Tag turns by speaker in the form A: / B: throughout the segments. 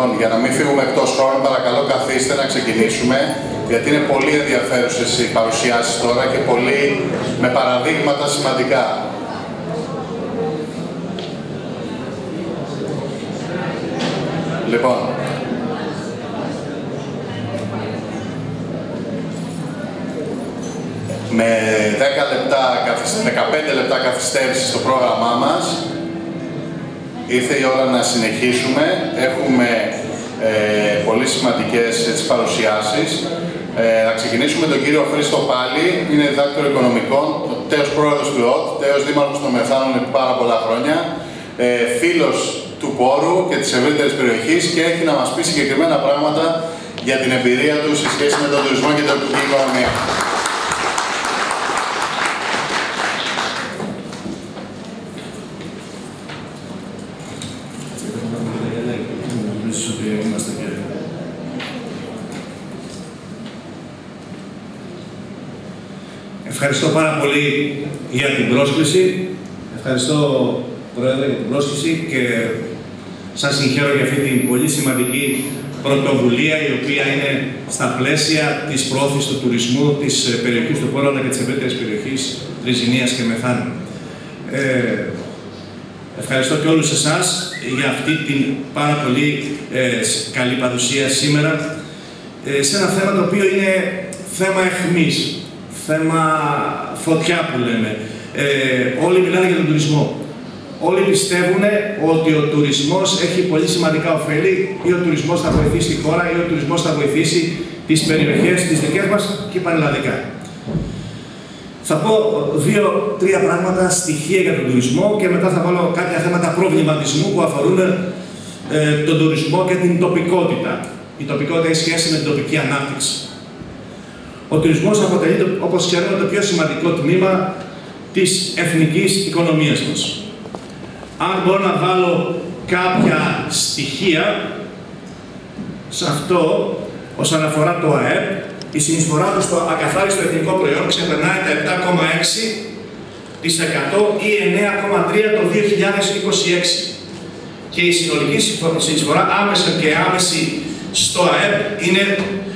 A: Λοιπόν, για να μην φύγουμε εκτός χρόνου, παρακαλώ καθίστε να ξεκινήσουμε, γιατί είναι πολύ ενδιαφέρουσες οι παρουσιάσεις τώρα και πολύ με παραδείγματα σημαντικά. Λοιπόν, με 15 λεπτά καθυστέρηση στο πρόγραμμά μας, ήρθε η ώρα να συνεχίσουμε. Έχουμε πολύ σημαντικές παρουσιάσεις. Να ξεκινήσουμε με τον κύριο Χρήστο Πάλι, είναι διδάκτορο οικονομικών, τέος πρόεδρος του ΕΟΤ, τέος δήμαρχος των Μεθάνων επί πάρα πολλά χρόνια, φίλος του πόρου και της ευρύτερης περιοχής και έχει να μας πει συγκεκριμένα πράγματα για την εμπειρία του σε σχέση με τον τουρισμό και την τοπική οικονομία.
B: Ευχαριστώ πάρα πολύ για την πρόσκληση. Ευχαριστώ, Πρόεδρε, για την πρόσκληση και σας συγχαίρω για αυτή την πολύ σημαντική πρωτοβουλία, η οποία είναι στα πλαίσια της προώθησης του τουρισμού της περιοχής του Πόρου αλλά και της ευρύτερης περιοχής Τριζηνίας και Μεθάνου. Ευχαριστώ και όλους εσάς για αυτή την πάρα πολύ καλή παρουσία σήμερα σε ένα θέμα το οποίο είναι θέμα αιχμής. Θέμα φωτιά που λέμε. Όλοι μιλάνε για τον τουρισμό. Όλοι πιστεύουν ότι ο τουρισμός έχει πολύ σημαντικά ωφέλη ή ο τουρισμός θα βοηθήσει τη χώρα ή ο τουρισμός θα βοηθήσει τις περιοχές τις δικές μας και πανελλαδικά. Θα πω 2-3 πράγματα, στοιχεία για τον τουρισμό και μετά θα βάλω κάποια θέματα προβληματισμού που αφορούν τον τουρισμό και την τοπικότητα. Η τοπικότητα έχει σχέση με την τοπική ανάπτυξη. Ο τουρισμός αποτελεί, όπως ξέρουμε, το πιο σημαντικό τμήμα της εθνικής οικονομίας μας. Αν μπορώ να βάλω κάποια στοιχεία σε αυτό, όσον αφορά το ΑΕΠ, η συνεισφορά του στο ακαθάριστο εθνικό προϊόν ξεπερνάει τα 7,6% ή 9,3% το 2026. Και η συνολική συνεισφορά άμεσα και άμεση στο ΑΕΠ είναι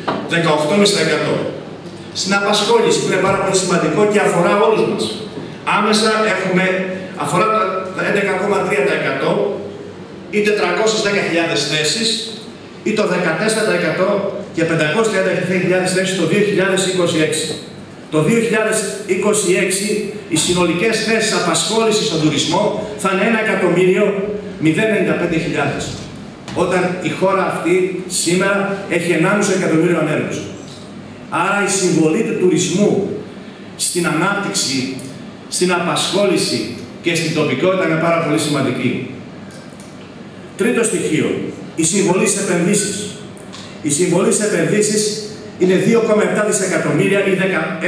B: 18,5%. Στην απασχόληση, που είναι πάρα πολύ σημαντικό και αφορά όλους μας. Άμεσα αφορά το 11,3% ή 410.000 θέσεις ή το 14% και 530.000 θέσεις το 2026. Το 2026 οι συνολικές θέσεις απασχόλησης στον τουρισμό θα είναι 1.095.000. Όταν η χώρα αυτή σήμερα έχει 1,5 εκατομμύριο ανέργους. Άρα η συμβολή του τουρισμού στην ανάπτυξη, στην απασχόληση και στην τοπικότητα είναι πάρα πολύ σημαντική. Τρίτο στοιχείο, η συμβολή στις επενδύσεις. Η συμβολή στις επενδύσεις είναι 2,7 δισεκατομμύρια ή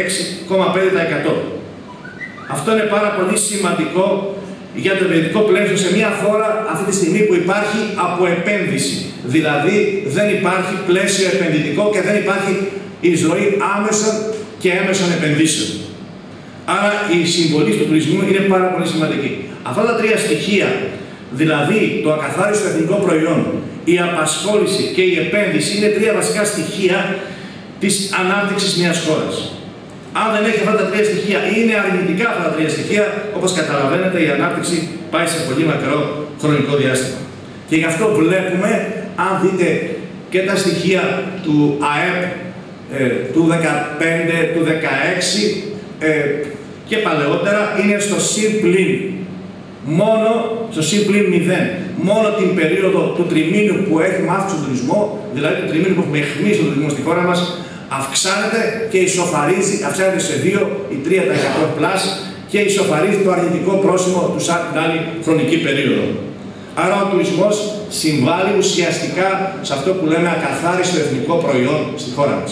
B: 16,5%. Αυτό είναι πάρα πολύ σημαντικό για το επενδυτικό πλαίσιο σε μια χώρα αυτή τη στιγμή που υπάρχει αποεπένδυση. Δηλαδή δεν υπάρχει πλαίσιο επενδυτικό και δεν υπάρχει η ζωή άμεσων και έμεσων επενδύσεων. Άρα η συμβολή του τουρισμού είναι πάρα πολύ σημαντική. Αυτά τα τρία στοιχεία, δηλαδή το ακαθάριστο εθνικό προϊόν, η απασχόληση και η επένδυση, είναι τρία βασικά στοιχεία της ανάπτυξης μιας χώρας. Αν δεν έχει αυτά τα τρία στοιχεία ή είναι αρνητικά αυτά τα τρία στοιχεία, όπως καταλαβαίνετε, η ανάπτυξη πάει σε πολύ μακρό χρονικό διάστημα. Και γι' αυτό βλέπουμε, αν δείτε και τα στοιχεία του ΑΕΠ, του 15, του 16 και παλαιότερα, είναι στο συμπλήν. Μόνο στο συμπλήν 0. Μόνο την περίοδο του τριμήνου που έχουμε αύξηση στον τουρισμό, δηλαδή του τριμήνου που έχουμε αιχμή στον τουρισμό στη χώρα μας, αυξάνεται και ισοφαρίζει, αυξάνεται σε 2 ή 3% πλάς και ισοφαρίζει το αρνητικό πρόσημο του σαν την άλλη χρονική περίοδο. Άρα ο τουρισμός συμβάλλει ουσιαστικά σε αυτό που λέμε ακαθάριστο εθνικό προϊόν στη χώρα μας.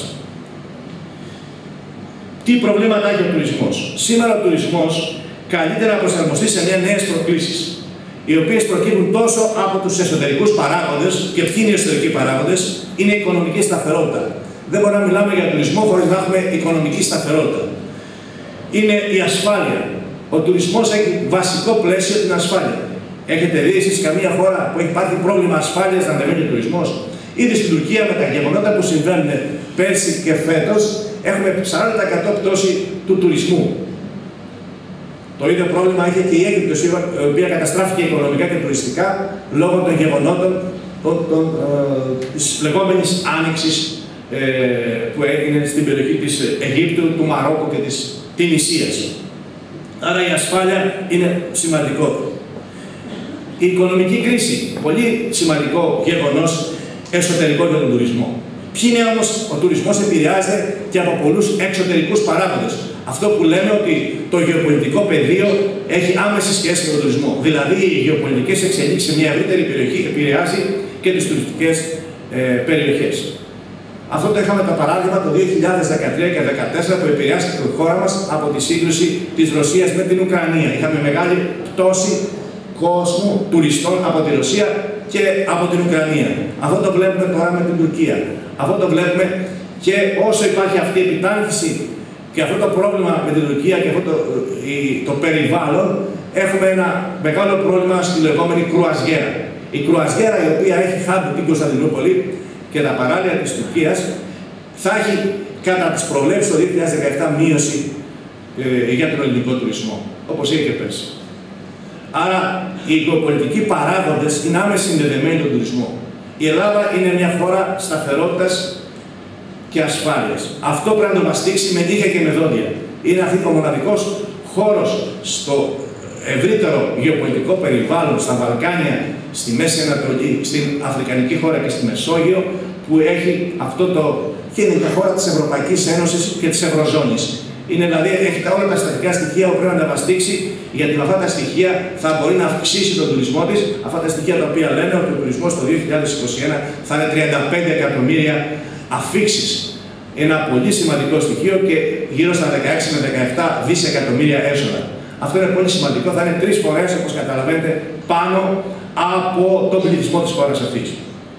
B: Τι προβλήματα έχει ο τουρισμός? Σήμερα ο τουρισμός καλείται να προσαρμοστεί σε νέες προκλήσεις, οι οποίες προκύπτουν τόσο από τους εσωτερικούς παράγοντες, και ποιοι είναι οι εσωτερικοί παράγοντες? Είναι η οικονομική σταθερότητα. Δεν μπορούμε να μιλάμε για τουρισμό χωρίς να έχουμε οικονομική σταθερότητα. Είναι η ασφάλεια. Ο τουρισμός έχει βασικό πλαίσιο την ασφάλεια. Έχετε δει εσείς καμία χώρα που έχει υπάρχει πρόβλημα ασφάλειας να ανεβαίνει ο τουρισμός? Ήδη στην Τουρκία με τα γεγονότα που συμβαίνουν πέρσι και φέτος έχουμε 40% πτώση του τουρισμού. Το ίδιο πρόβλημα είχε και η Αίγυπτος, η οποία καταστράφηκε οικονομικά και τουριστικά λόγω των γεγονότων της λεγόμενης Άνοιξης που έγινε στην περιοχή της Αιγύπτου, του Μαρόκου και της Τινησίας. Άρα η ασφάλεια είναι σημαντικό. Η οικονομική κρίση, πολύ σημαντικό γεγονός εσωτερικό για τον τουρισμό. Ποιοι είναι όμως, ο τουρισμός επηρεάζεται και από πολλούς εξωτερικούς παράγοντες. Αυτό που λέμε ότι το γεωπολιτικό πεδίο έχει άμεση σχέση με τον τουρισμό. Δηλαδή οι γεωπολιτικές εξελίξεις σε μια ευρύτερη περιοχή επηρεάζει και τις τουριστικές περιοχές. Αυτό το είχαμε το παράδειγμα το 2013 και 2014 που επηρεάστηκε τη χώρα μας από τη σύγκρουση της Ρωσίας με την Ουκρανία. Είχαμε μεγάλη πτώση κόσμου, τουριστών από τη Ρωσία και από την Ουκρανία. Αυτό το βλέπουμε τώρα με την Τουρκία. Αυτό το βλέπουμε και όσο υπάρχει αυτή η επιτάχυνση και αυτό το πρόβλημα με την Τουρκία και αυτό το περιβάλλον, έχουμε ένα μεγάλο πρόβλημα στη λεγόμενη κρουαζιέρα. Η κρουαζιέρα, η οποία έχει hub την Κωνσταντινούπολη και τα παράλια της Τουρκίας, θα έχει κατά τις προβλέψεις το 2017 μείωση για τον ελληνικό τουρισμό, όπως είχε και πέρσι. Άρα, οι γεωπολιτικοί παράγοντες είναι άμεσα συνδεδεμένοι με τον τουρισμό. Η Ελλάδα είναι μια χώρα σταθερότητας και ασφάλειας. Αυτό πρέπει να το μαστίξει με νύχια και με δόντια. Είναι αυτό ο μοναδικός χώρος στο ευρύτερο γεωπολιτικό περιβάλλον, στα Βαλκάνια, στη Μέση Ανατολή, στην Αφρικανική χώρα και στη Μεσόγειο, που έχει αυτό το. Και είναι μια χώρα της Ευρωπαϊκής Ένωσης και της Ευρωζώνης. Είναι δηλαδή, έχει όλα τα στατικά στοιχεία που πρέπει να τα βαστίξει, γιατί με αυτά τα στοιχεία θα μπορεί να αυξήσει τον τουρισμό της. Αυτά τα στοιχεία τα οποία λένε ότι ο τουρισμός το 2021 θα είναι 35 εκατομμύρια αφίξεις. Ένα πολύ σημαντικό στοιχείο και γύρω στα 16 με 17 δισεκατομμύρια έσοδα. Αυτό είναι πολύ σημαντικό, θα είναι 3 φορές, όπως καταλαβαίνετε, πάνω από τον πληθυσμό της χώρας αυτής.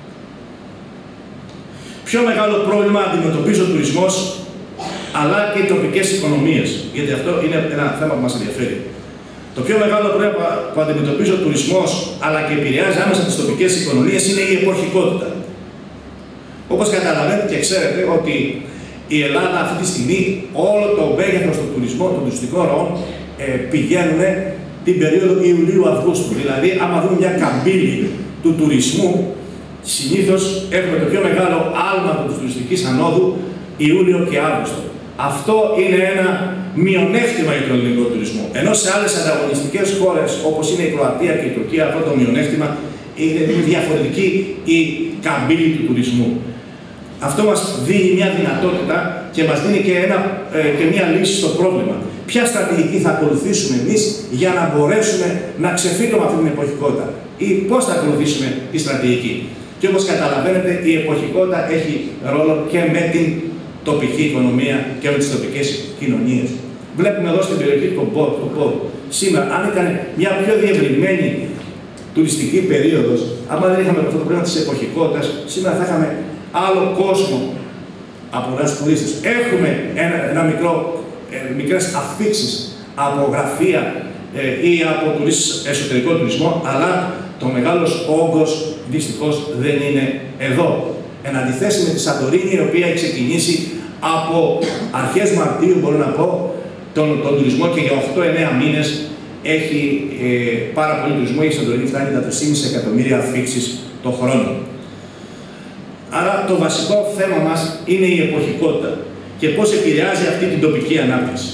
B: Πιο μεγάλο πρόβλημα αντιμετωπίζει ο τουρισμός, αλλά και οι τοπικές οικονομίες, γιατί αυτό είναι ένα θέμα που μας ενδιαφέρει. Το πιο μεγάλο πρόβλημα που αντιμετωπίζει ο τουρισμός, αλλά και επηρεάζει άμεσα τις τοπικές οικονομίες, είναι η εποχικότητα. Όπως καταλαβαίνετε και ξέρετε ότι η Ελλάδα αυτή τη στιγμή, όλο το μέγεθος του τουρισμού, των τουριστικών ροών, πηγαίνουν την περίοδο Ιουλίου-Αυγούστου. Δηλαδή, άμα δούμε μια καμπύλη του τουρισμού, συνήθως έχουμε το πιο μεγάλο άλμα της τουριστικής ανόδου Ιούλιο και Αύγουστο. Αυτό είναι ένα μειονέκτημα για τον ελληνικό τουρισμό. Ενώ σε άλλες ανταγωνιστικές χώρες, όπως είναι η Κροατία και η Τουρκία, αυτό το μειονέκτημα είναι διαφορετική η καμπύλη του τουρισμού. Αυτό μας δίνει μια δυνατότητα και μας δίνει και μια λύση στο πρόβλημα. Ποια στρατηγική θα ακολουθήσουμε εμείς για να μπορέσουμε να ξεφύγουμε αυτή την εποχικότητα ή πώς θα ακολουθήσουμε τη στρατηγική. Και όπως καταλαβαίνετε, η εποχικότητα έχει ρόλο και με την τοπική οικονομία και με τις τοπικές κοινωνίες. Βλέπουμε εδώ στην περιοχή του Πόρου. Σήμερα, αν ήταν μια πιο διευρυμένη τουριστική περίοδος, άμα δεν είχαμε αυτό το πρόβλημα της εποχικότητας, σήμερα θα είχαμε άλλο κόσμο από πολλούς τουρίστες. Έχουμε μικρές αφίξεις από γραφεία ή από εσωτερικό τουρισμό, αλλά το μεγάλος όγκος δυστυχώς δεν είναι εδώ. Εν αντιθέσει με τη Σαντορίνη, η οποία έχει ξεκινήσει από αρχές Μαρτίου, μπορώ να πω, τον τουρισμό και για 8-9 μήνες έχει πάρα πολύ τουρισμό. Η Σαντορίνη φτάνει τα 3,5 εκατομμύρια αφίξεις το χρόνο. Άρα το βασικό θέμα μας είναι η εποχικότητα και πώς επηρεάζει αυτή την τοπική ανάπτυξη.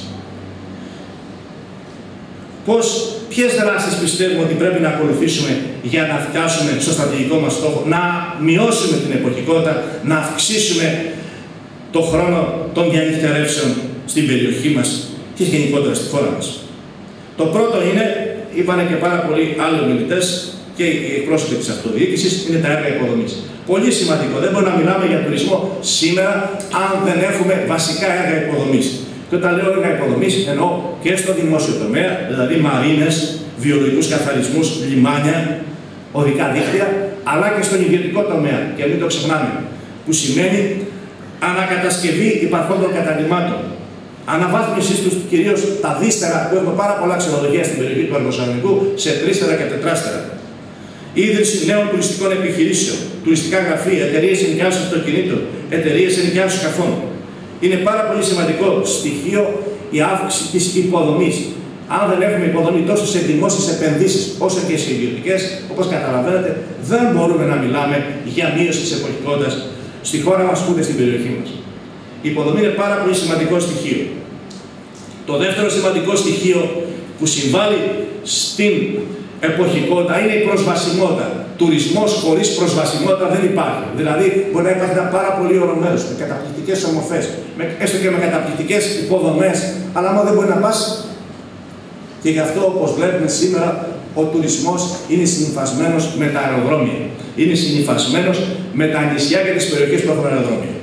B: Ποιες δράσεις πιστεύουμε ότι πρέπει να ακολουθήσουμε για να φτάσουμε στο στρατηγικό μας στόχο, να μειώσουμε την εποχικότητα, να αυξήσουμε το χρόνο των διανυκτερεύσεων στην περιοχή μας και γενικότερα στη χώρα μας. Το πρώτο είναι, είπανε και πάρα πολλοί άλλοι ομιλητές και οι εκπρόσωποι της αυτοδιοίκησης, είναι τα έργα υποδομής. Πολύ σημαντικό. Δεν μπορούμε να μιλάμε για τουρισμό σήμερα αν δεν έχουμε βασικά έργα υποδομής. Και όταν λέω έργα υποδομής, εννοώ και στο δημόσιο τομέα, δηλαδή μαρίνες, βιολογικούς καθαρισμούς, λιμάνια, οδικά δίκτυα, αλλά και στον ιδιωτικό τομέα. Και μην το ξεχνάμε. Που σημαίνει ανακατασκευή υπαρχόντων καταλυμάτων. αναβάθμιση τους, κυρίως τα δίστερα που έχουμε πάρα πολλά ξενοδοχεία στην περιοχή του Αργοσαλονικού, σε τρίστερα και τετράστερα. Ίδρυση νέων τουριστικών επιχειρήσεων, τουριστικά γραφεία, εταιρείες ενοικιάσεως αυτοκινήτων, εταιρείες ενοικιάσεως σκαφών. Είναι πάρα πολύ σημαντικό στοιχείο η αύξηση της υποδομής. Αν δεν έχουμε υποδομή τόσο σε δημόσιες επενδύσεις όσο και σε ιδιωτικές, όπως καταλαβαίνετε, δεν μπορούμε να μιλάμε για μείωση της εποχικότητας στη χώρα μας ούτε στην περιοχή μας. Η υποδομή είναι πάρα πολύ σημαντικό στοιχείο. Το δεύτερο σημαντικό στοιχείο που συμβάλλει στην εποχικότητα είναι η προσβασιμότητα. Τουρισμός χωρίς προσβασιμότητα δεν υπάρχει. Δηλαδή, μπορεί να υπάρχει ένα πάρα πολύ ωραίο μέρος με καταπληκτικές ομορφές, έστω και με καταπληκτικές υποδομές, αλλά άμα δεν μπορεί να πας. Και γι' αυτό, όπως βλέπουμε σήμερα, ο τουρισμός είναι συνυφασμένος με τα αεροδρόμια. Είναι συνυφασμένος με τα νησιά και τις περιοχές που έχουν αεροδρόμια.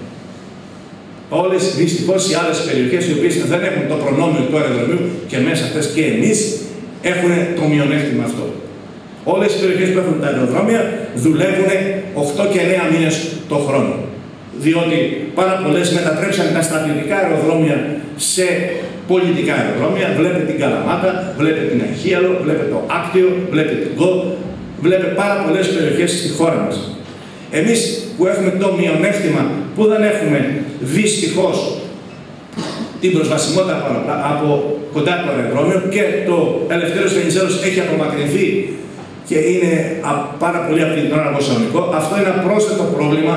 B: Όλες δυστυχώς οι άλλες περιοχές οι οποίες δεν έχουν το προνόμιο του αεροδρομίου και μέσα αυτές και εμείς έχουν το μειονέκτημα αυτό. Όλες οι περιοχές που έχουν τα αεροδρόμια δουλεύουν 8 και 9 μήνες το χρόνο. Διότι πάρα πολλές μετατρέψαν τα στρατιωτικά αεροδρόμια σε πολιτικά αεροδρόμια. Βλέπετε την Καλαμάτα, βλέπετε την Αχίαλο, βλέπετε το Άκτιο, βλέπετε την Γκο, βλέπετε πάρα πολλές περιοχές στη χώρα μας. Εμείς που έχουμε το μειονέκτημα που δεν έχουμε δυστυχώς την προσβασιμότητα από κοντά το αεροδρόμιο και το Ελευθέριος Βενιζέλος έχει απομακρυνθεί και είναι πάρα πολύ από την Αργοσαλονικό, αυτό είναι ένα πρόσθετο πρόβλημα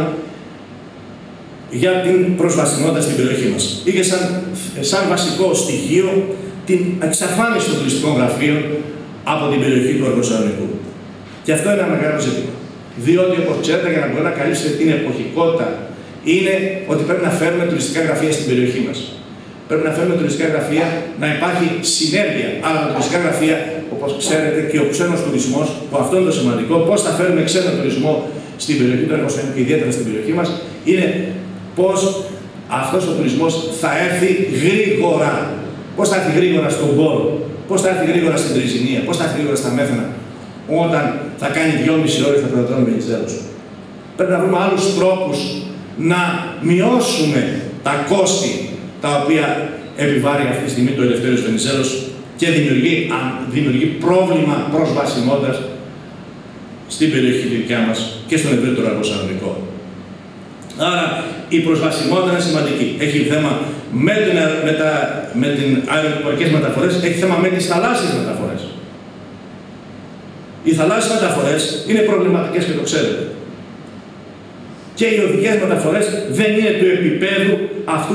B: για την προσβασιμότητα στην περιοχή μας. Είχε σαν βασικό στοιχείο την εξαφάνιση των τουριστικών γραφείων από την περιοχή του Αργοσαλονικού. Και αυτό είναι ένα μεγάλο ζήτημα. Διότι, όπως ξέρετε, για να μπορεί να καλύψετε την εποχικότητα, είναι ότι πρέπει να φέρουμε τουριστικά γραφεία στην περιοχή μας. Πρέπει να φέρουμε τουριστικά γραφεία, να υπάρχει συνέργεια. Αλλά τα τουριστικά γραφεία, όπως ξέρετε, και ο ξένος τουρισμός, που αυτό είναι το σημαντικό, πώς θα φέρουμε ξένο τουρισμό στην περιοχή του Αργοσαλονικού και ιδιαίτερα στην περιοχή μας, είναι πώς αυτός ο τουρισμός θα έρθει γρήγορα. Πώς θα έρθει γρήγορα στον Πόρο, πώς θα έρθει γρήγορα στην Τριζηνία, πώς θα έρθει γρήγορα στα Μέθανα, όταν θα κάνει 2,5 ώρες το πεδοτρόμιο Βενιζέλος. Πρέπει να βρούμε άλλους τρόπους να μειώσουμε τα κόστη τα οποία επιβάλλει αυτή τη στιγμή το Ελευθέριος Βενιζέλος και δημιουργεί πρόβλημα προσβασιμότητας στην περιοχή δικιά μας και στον ευρύτερο Αργοσαλονικό. Άρα η προσβασιμότητα είναι σημαντική. Έχει θέμα με τις αεροπορικές μεταφορές, έχει θέμα με τις θαλάσσιες μεταφορές. Οι θαλάσσιες μεταφορές είναι προβληματικές και το ξέρετε. Και οι οδικές μεταφορές δεν είναι του επίπεδου αυτού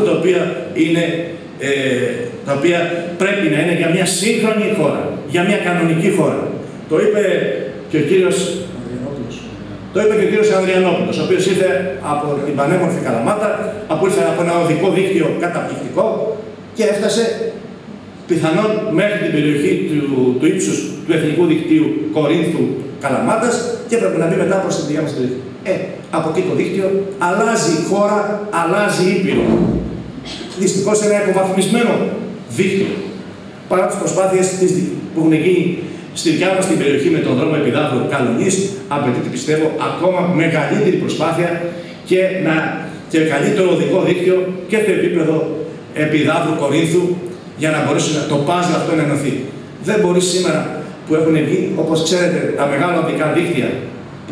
B: τα οποία πρέπει να είναι για μια σύγχρονη χώρα, για μια κανονική χώρα. Το είπε και ο κύριος Ανδριανόπουλος, ο οποίος ήρθε από την πανέμορφη Καλαμάτα, ήρθε από ένα οδικό δίκτυο καταπληκτικό και έφτασε πιθανόν μέχρι την περιοχή του ύψους του εθνικού δικτύου Κορίνθου Καλαμάτας και έπρεπε να μπει μετά προς την δικιά μας περιοχή. Από εκεί το δίκτυο αλλάζει η χώρα, αλλάζει η Ήπειρο. Δυστυχώς είναι ένα υποβαθμισμένο δίκτυο. Παρά τις προσπάθειες που έχουν γίνει στη δικιά μας την περιοχή με τον δρόμο Επιδαύρου Καλονής, απαιτείται πιστεύω ακόμα μεγαλύτερη προσπάθεια και καλύτερο οδικό δίκτυο και στο επίπεδο Επιδαύρου Κορίνθου για να μπορέσει το πάζλ αυτό να ενωθεί. Δεν μπορεί σήμερα που έχουν βγει, όπως ξέρετε, τα μεγάλα οδικά δίκτυα που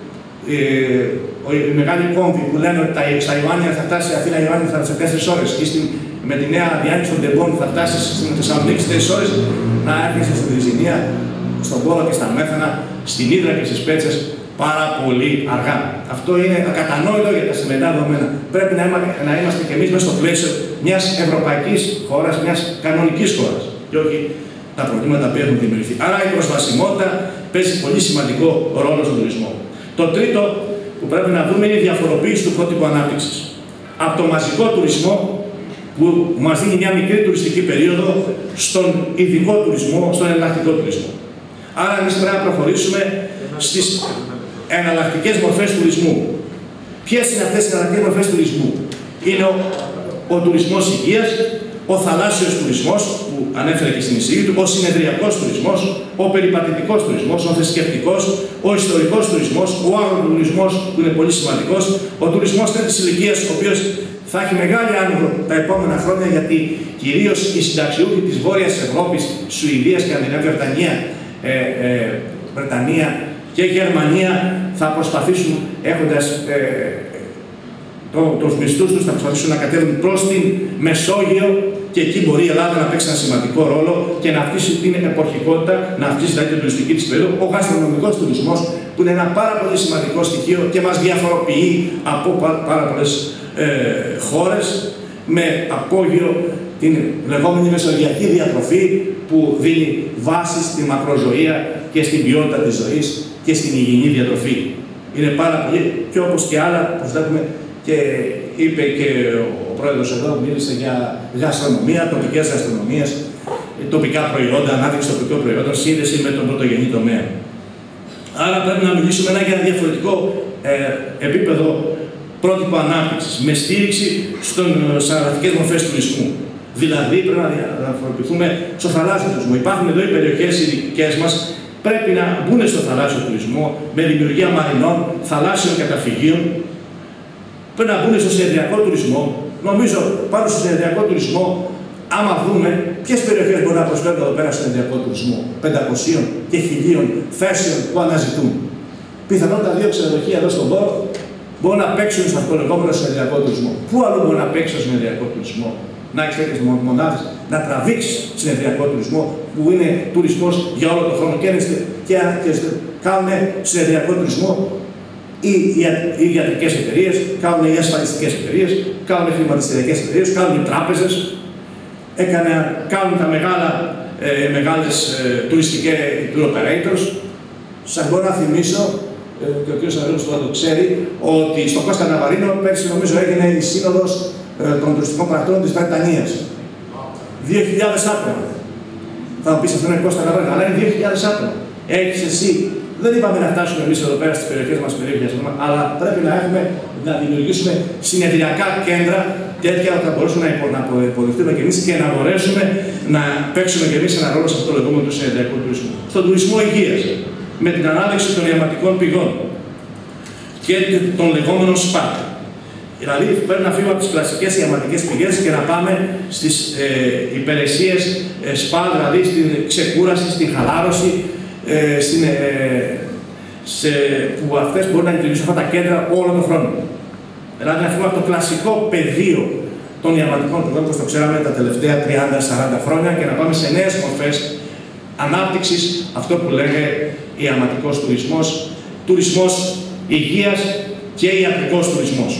B: οι μεγάλοι κόμβοι που λένε ότι στα Ιωάννια θα φτάσει Αθήνα Ιωάννια σε 4 ώρες ή με τη νέα διάνοιξη των τεμπών θα φτάσει στην Θεσσαλονίκη 4 ώρες, να έρχεσαι στην Τριζηνία, στον Πόρο και στα Μέθανα, στην Ύδρα και στις Πέτσες πάρα πολύ αργά. Αυτό είναι ακατανόητο για τα σημερινά δεδομένα. Πρέπει να είμαστε κι εμείς μέσα στο πλαίσιο μιας ευρωπαϊκής χώρας, μιας κανονικής χώρας και όχι τα προβλήματα που έχουν δημιουργηθεί. Άρα η προσβασιμότητα παίζει πολύ σημαντικό ρόλο στον τουρισμό. Το τρίτο που πρέπει να δούμε είναι η διαφοροποίηση του πρότυπου ανάπτυξης. Από το μαζικό τουρισμό που μας δίνει μια μικρή τουριστική περίοδο στον ειδικό τουρισμό, στον εναλλακτικό τουρισμό. Άρα εμείς πρέπει να προχωρήσουμε στις εναλλακτικές μορφές τουρισμού. Ποιες είναι αυτές οι εναλλακτικές μορφές τουρισμού? Είναι ο τουρισμός υγείας, ο θαλάσσιος τουρισμός που ανέφερε και στην εισηγή του, ο συνεδριακός τουρισμός, ο περιπατητικός τουρισμός, ο θρησκευτικός, ο ιστορικός τουρισμός, ο αγροτουρισμός που είναι πολύ σημαντικός, ο τουρισμός τρίτης ηλικίας, ο οποίος θα έχει μεγάλη άνοδο τα επόμενα χρόνια, γιατί κυρίως οι συνταξιούχοι της Βόρειας Ευρώπης, Σουηδία, Σκανδιναβία, Βρετανία και Γερμανία θα προσπαθήσουν, έχοντας τους μισθούς τους, θα προσπαθήσουν να κατέβουν προς την Μεσόγειο, και εκεί μπορεί η Ελλάδα να παίξει ένα σημαντικό ρόλο και να αυξήσει την εποχικότητα, να αυξήσει δηλαδή την τουριστική της περίοδο. Ο γαστρονομικός τουρισμός, που είναι ένα πάρα πολύ σημαντικό στοιχείο και μας διαφοροποιεί από πάρα πολλές χώρες, με απόγειο την λεγόμενη μεσογειακή διατροφή, που δίνει βάση στη μακροζωία και στην ποιότητα της ζωής και στην υγιεινή διατροφή. Είναι πάρα πολύ, και όπως και άλλα, προσθέτουμε, και είπε και ο πρόεδρος εδώ, μίλησε για γαστρονομία, τοπικές γαστρονομίες, τοπικά προϊόντα, ανάπτυξη τοπικών προϊόντων, σύνδεση με τον πρωτογενή τομέα. Άρα πρέπει να μιλήσουμε για ένα διαφορετικό επίπεδο πρότυπο ανάπτυξης, με στήριξη στις αγροτικές μορφές τουρισμού. Δηλαδή πρέπει να διαφοροποιηθούμε στο θαλάσσιο τουρισμό. Υπάρχουν εδώ οι περιοχές οι δικές μας, πρέπει να μπουν στο θαλάσσιο τουρισμό με δημιουργία μαρινών, θαλάσσιων καταφυγίων. Πρέπει να μπουν στο συνεδριακό τουρισμό. Νομίζω πάνω στο συνεδριακό τουρισμό, άμα δούμε ποιες περιοχές μπορούν να προσφέρουν εδώ πέρα στο συνεδριακό τουρισμό 500 και 1000 θέσεων που αναζητούν. Πιθανόν τα 2 ξενοδοχεία εδώ στον πόρο μπορούν να παίξουν σε αυτό το λεγόμενο συνεδριακό τουρισμό. Πού άλλο μπορεί να παίξει στο συνεδριακό τουρισμό? Να έχει τέτοιες μονάδες, να τραβήξει συνεδριακό τουρισμό, που είναι τουρισμός για όλο τον χρόνο, και κάνουν συνεδριακό τουρισμό οι ιατρικές εταιρείες, κάνουν οι ασφαλιστικές εταιρείες, κάνουν οι χρηματιστηριακές εταιρείες, κάνουν οι τράπεζες, κάνουν τα μεγάλες τουριστικές tour operators. Σας μπορώ να θυμίσω, και ο κ. Σαββίδης το ξέρει, ότι στο Κώστα Ναβαρίνο πέρσι νομίζω έγινε η σύνοδος των τουριστικών πρακτόρων της Βρετανίας. 2.000 άτομα. Θα μου πεις αυτό είναι Κώστα Ναβαρίνο, αλλά είναι 2.000 άτομα. Έχεις εσύ. Δεν είπαμε να φτάσουμε εμείς εδώ πέρα στις περιοχές μας περίεργες, αλλά πρέπει να δημιουργήσουμε συνεδριακά κέντρα τέτοια ώστε να μπορέσουμε να υποδεχτούμε κι εμείς και να μπορέσουμε να παίξουμε κι εμείς ένα ρόλο σε αυτό το λεγόμενο του συνεδριακού τουρισμού. Στον τουρισμό υγείας, με την ανάδειξη των ιαματικών πηγών και των λεγόμενων ΣΠΑ. Δηλαδή πρέπει να φύγουμε από τις κλασικές ιαματικές πηγές και να πάμε στις υπηρεσίες ΣΠΑ, δηλαδή στην ξεκούραση, στην χαλάρωση, που αυτές μπορούν να λειτουργήσουν αυτά τα κέντρα όλο τον χρόνο. Δηλαδή να φύγουμε από το κλασικό πεδίο των ιαματικών πηγών, όπως το ξέραμε τα τελευταία 30-40 χρόνια, και να πάμε σε νέες μορφές ανάπτυξης, αυτό που λέγεται ιαματικός τουρισμός, τουρισμός υγείας και ιατρικός τουρισμός.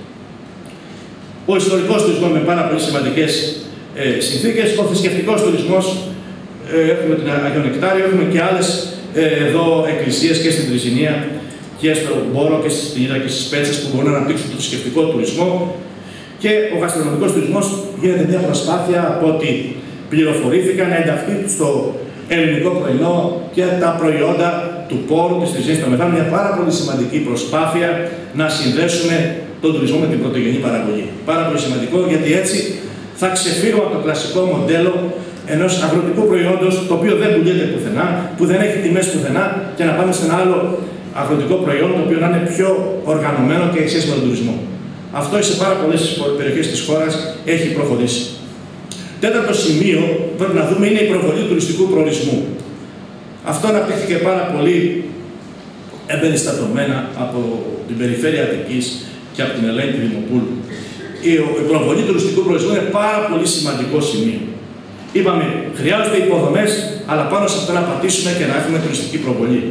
B: Ο ιστορικός τουρισμός με πάρα πολύ σημαντικές συνθήκες, ο θρησκευτικός τουρισμός, έχουμε την Αγιο Νεκτάριο, έχουμε και άλλες εδώ εκκλησίες και στην Τριζηνία και στον Μπόρο και στη Σπινίδα και στις Πέτσες που μπορούν να αναπτύξουν το θρησκευτικό τουρισμό. Και ο γαστρονομικός τουρισμός γίνεται μια προσπάθεια από ό,τι πληροφορήθηκα να ενταχθεί στο ελληνικό πρωινό και τα προϊόντα του Πόρου, της Τριζήνης, των Μεθάνων. Μια πάρα πολύ σημαντική προσπάθεια να συνδέσουμε τον τουρισμό με την πρωτογενή παραγωγή. Πάρα πολύ σημαντικό, γιατί έτσι θα ξεφύγουμε από το κλασικό μοντέλο ενός αγροτικού προϊόντος, το οποίο δεν πουλιέται πουθενά, που δεν έχει τιμές πουθενά, και να πάμε σε ένα άλλο αγροτικό προϊόν, το οποίο να είναι πιο οργανωμένο και σχέση με τον τουρισμό. Αυτό σε πάρα πολλές περιοχές της χώρας έχει προχωρήσει. Τέταρτο σημείο που πρέπει να δούμε είναι η προβολή τουριστικού προορισμού. Αυτό αναπτύχθηκε πάρα πολύ εμπεριστατωμένα από την περιφέρεια Αττικής και από την Ελένη Δημοπούλου. Η προβολή τουριστικού προορισμού είναι πάρα πολύ σημαντικό σημείο. Είπαμε, χρειάζονται υποδομές, αλλά πάνω σε αυτό να πατήσουμε και να έχουμε τουριστική προβολή.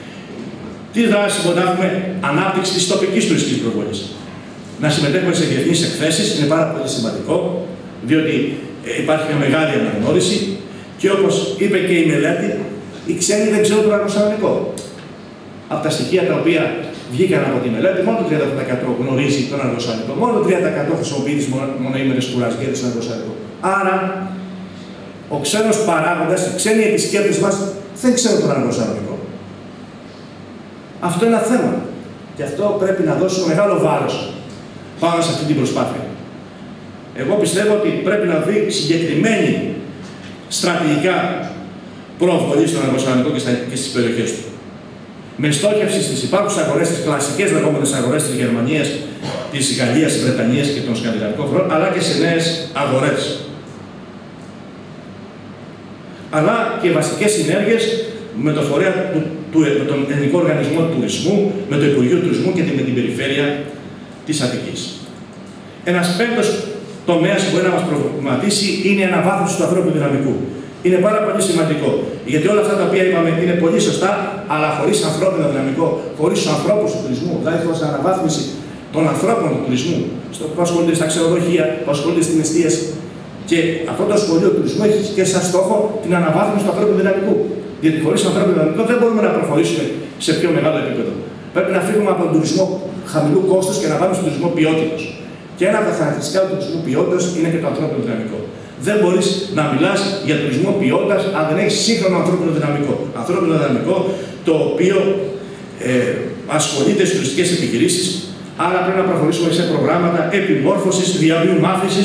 B: Τι δράση μπορούμε να έχουμε? Ανάπτυξη της τοπικής τουριστικής προβολής. Να συμμετέχουμε σε διεθνείς εκθέσεις, είναι πάρα πολύ σημαντικό, διότι υπάρχει μια μεγάλη αναγνώριση και όπως είπε και η μελέτη, οι ξένοι δεν ξέρουν τον αγροσανονικό. Από τα στοιχεία τα οποία βγήκαν από τη μελέτη, μόνο το 30% γνωρίζει τον αγροσανονικό, μόνο το 30% χρησιμοποιεί τις μονοήμερες κουρασγέρες στον αγροσανονικό. Άρα, ο ξένος παράγοντας, οι ξένοι επισκέπτες μας δεν ξέρουν τον αγροσανονικό. Αυτό είναι ένα θέμα. Και αυτό πρέπει να δώσουμε μεγάλο βάρος πάνω σε αυτή την προσπάθεια. Εγώ πιστεύω ότι πρέπει να δει συγκεκριμένη στρατηγικά προβολή στον αγροσανονικό και στις περιοχές του. Με στόχευση στις υπάρχουσες αγορές, τις κλασικές λεγόμενες αγορές της Γερμανίας της Γαλλίας, της Βρετανίας και των σκανδιναβικών χωρών, αλλά και σε νέες αγορές. Αλλά και βασικές συνέργειες με το φορέα με τον Ελληνικό Οργανισμό Τουρισμού, με το Υπουργείο Τουρισμού και με την περιφέρεια της Αττικής. Ένας πέμπτος τομέας που μπορεί να μας προβληματίσει είναι η αναβάθμιση του ανθρώπινου δυναμικού. Είναι πάρα πολύ σημαντικό, γιατί όλα αυτά τα οποία είπαμε είναι πολύ σωστά, αλλά χωρίς ανθρώπινο δυναμικό, χωρίς τους ανθρώπους του τουρισμού, δηλαδή χωρίς αναβάθμιση των ανθρώπων του τουρισμού, που ασχολούνται στα ξενοδοχεία, που ασχολούνται στην εστίαση. Και αυτό το σχολείο τουρισμού έχει και σαν στόχο την αναβάθμιση του ανθρώπινου δυναμικού. Γιατί χωρίς ανθρώπινο δυναμικό δεν μπορούμε να προχωρήσουμε σε πιο μεγάλο επίπεδο. Πρέπει να φύγουμε από τον τουρισμό χαμηλού κόστους και να πάμε στον τουρισμό ποιότητας. Και ένα από τα χαρακτηριστικά του τουρισμού ποιότητας είναι και το ανθρώπινο δυναμικό. Δεν μπορείς να μιλάς για τουρισμό ποιότητας αν δεν έχεις σύγχρονο ανθρώπινο δυναμικό. Ανθρώπινο δυναμικό το οποίο ασχολείται στις τουριστικές επιχειρήσεις, άρα πρέπει να προχωρήσουμε σε προγράμματα επιμόρφωσης, διαβίου μάθησης.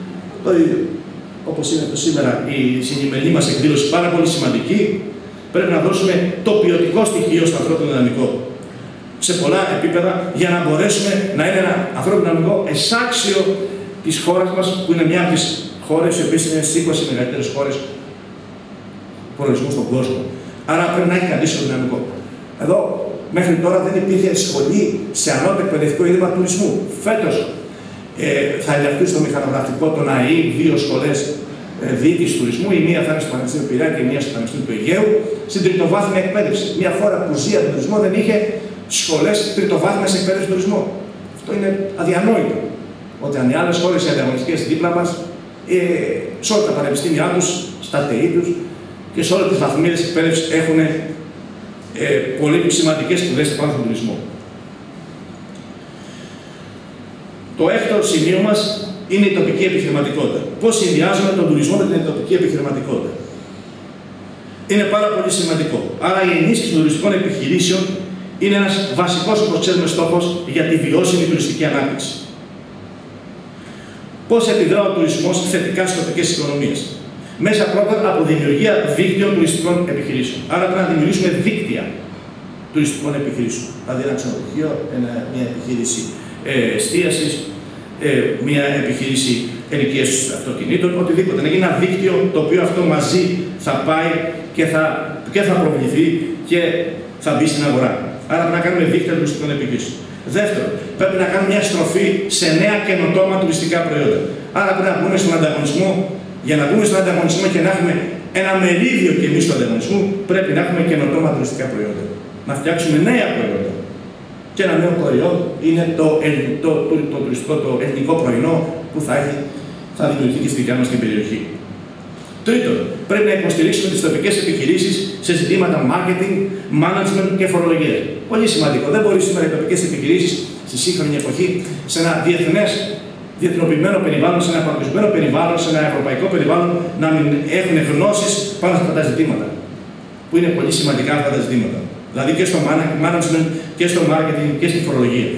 B: Όπως είναι το σήμερα η σημερινή μας εκδήλωση, πάρα πολύ σημαντική. Πρέπει να δώσουμε το ποιοτικό στοιχείο στο ανθρώπινο δυναμικό σε πολλά επίπεδα για να μπορέσουμε να είναι ένα ανθρώπινο δυναμικό εσάξιο της χώρας μας, που είναι μια από τις χώρες οι οποίες είναι στις 20 μεγαλύτερες χώρες προορισμού στον κόσμο. Άρα πρέπει να έχει αντίστοιχο δυναμικό. Εδώ μέχρι τώρα δεν υπήρχε σχολή σε ανώτερο εκπαιδευτικό ίδρυμα τουρισμού. Φέτος θα ενταχθεί στο μηχανογραφικό των ΑΕΗ 2 σχολές διοίκησης τουρισμού. Η μία θα είναι στο Πανεπιστήμιο Πειραιά και η μία στο Πανεπιστήμιο του Αιγαίου, στην τριτοβάθμια εκπαίδευση. Μια χώρα που ζει από τον τουρισμό δεν είχε σχολές τριτοβάθμιας εκπαίδευσης του τουρισμού. Αυτό είναι αδιανόητο. Όταν οι άλλες χώρες οι ανταγωνιστικές δίπλα μας, σε όλα τα πανεπιστήμια τους, στα ΤΕΗ τους και σε όλες τις βαθμίδες εκπαίδευσης έχουν πολύ σημαντικές σπουδές πάνω στον τουρισμό. Το έκτο σημείο μας είναι η τοπική επιχειρηματικότητα. Πώς συνδυάζουμε τον τουρισμό με την τοπική επιχειρηματικότητα. Είναι πάρα πολύ σημαντικό. Άρα η ενίσχυση των τουριστικών επιχειρήσεων είναι ένας βασικός, όπως ξέρουμε, στόχος για τη βιώσιμη τουριστική ανάπτυξη. Πώς επιδρά ο τουρισμός θετικά στις τοπικές οικονομίες. Μέσα πρώτα από δημιουργία δίκτυων τουριστικών επιχειρήσεων. Άρα πρέπει να δημιουργήσουμε δίκτυα τουριστικών επιχειρήσεων. Δηλαδή ένα ξενοδοχείο, μια επιχείρηση εστίασης, μια επιχείρηση ενοικίασης αυτοκινήτων, οτιδήποτε. Να γίνει ένα δίκτυο το οποίο αυτό μαζί θα πάει και θα προβληθεί και θα μπει στην αγορά. Άρα πρέπει να κάνουμε δίκτυα τουριστικών επιχειρήσεων. Δεύτερον, πρέπει να κάνουμε μια στροφή σε νέα καινοτόμα τουριστικά προϊόντα. Άρα πρέπει να μπούμε στον ανταγωνισμό. Για να μπούμε στον ανταγωνισμό και να έχουμε ένα μερίδιο και εμείς του ανταγωνισμού, πρέπει να έχουμε καινοτόμα τουριστικά προϊόντα. Να φτιάξουμε νέα προϊόντα. Και ένα νέο προϊόν είναι το εθνικό πρωινό που θα δημιουργηθεί και στη δικιά μας την περιοχή. Τρίτον, πρέπει να υποστηρίξουμε τις τοπικές επιχειρήσεις σε ζητήματα marketing, management και φορολογίας. Πολύ σημαντικό. Δεν μπορεί σήμερα οι τοπικές επιχειρήσεις στη σύγχρονη εποχή σε ένα διεθνοποιημένο περιβάλλον, σε ένα παγκοσμιοποιημένο περιβάλλον, σε ένα ευρωπαϊκό περιβάλλον να μην έχουν γνώσεις πάνω σε αυτά τα ζητήματα. Που είναι πολύ σημαντικά αυτά τα ζητήματα. Δηλαδή και στο management και στο marketing και στη φορολογία.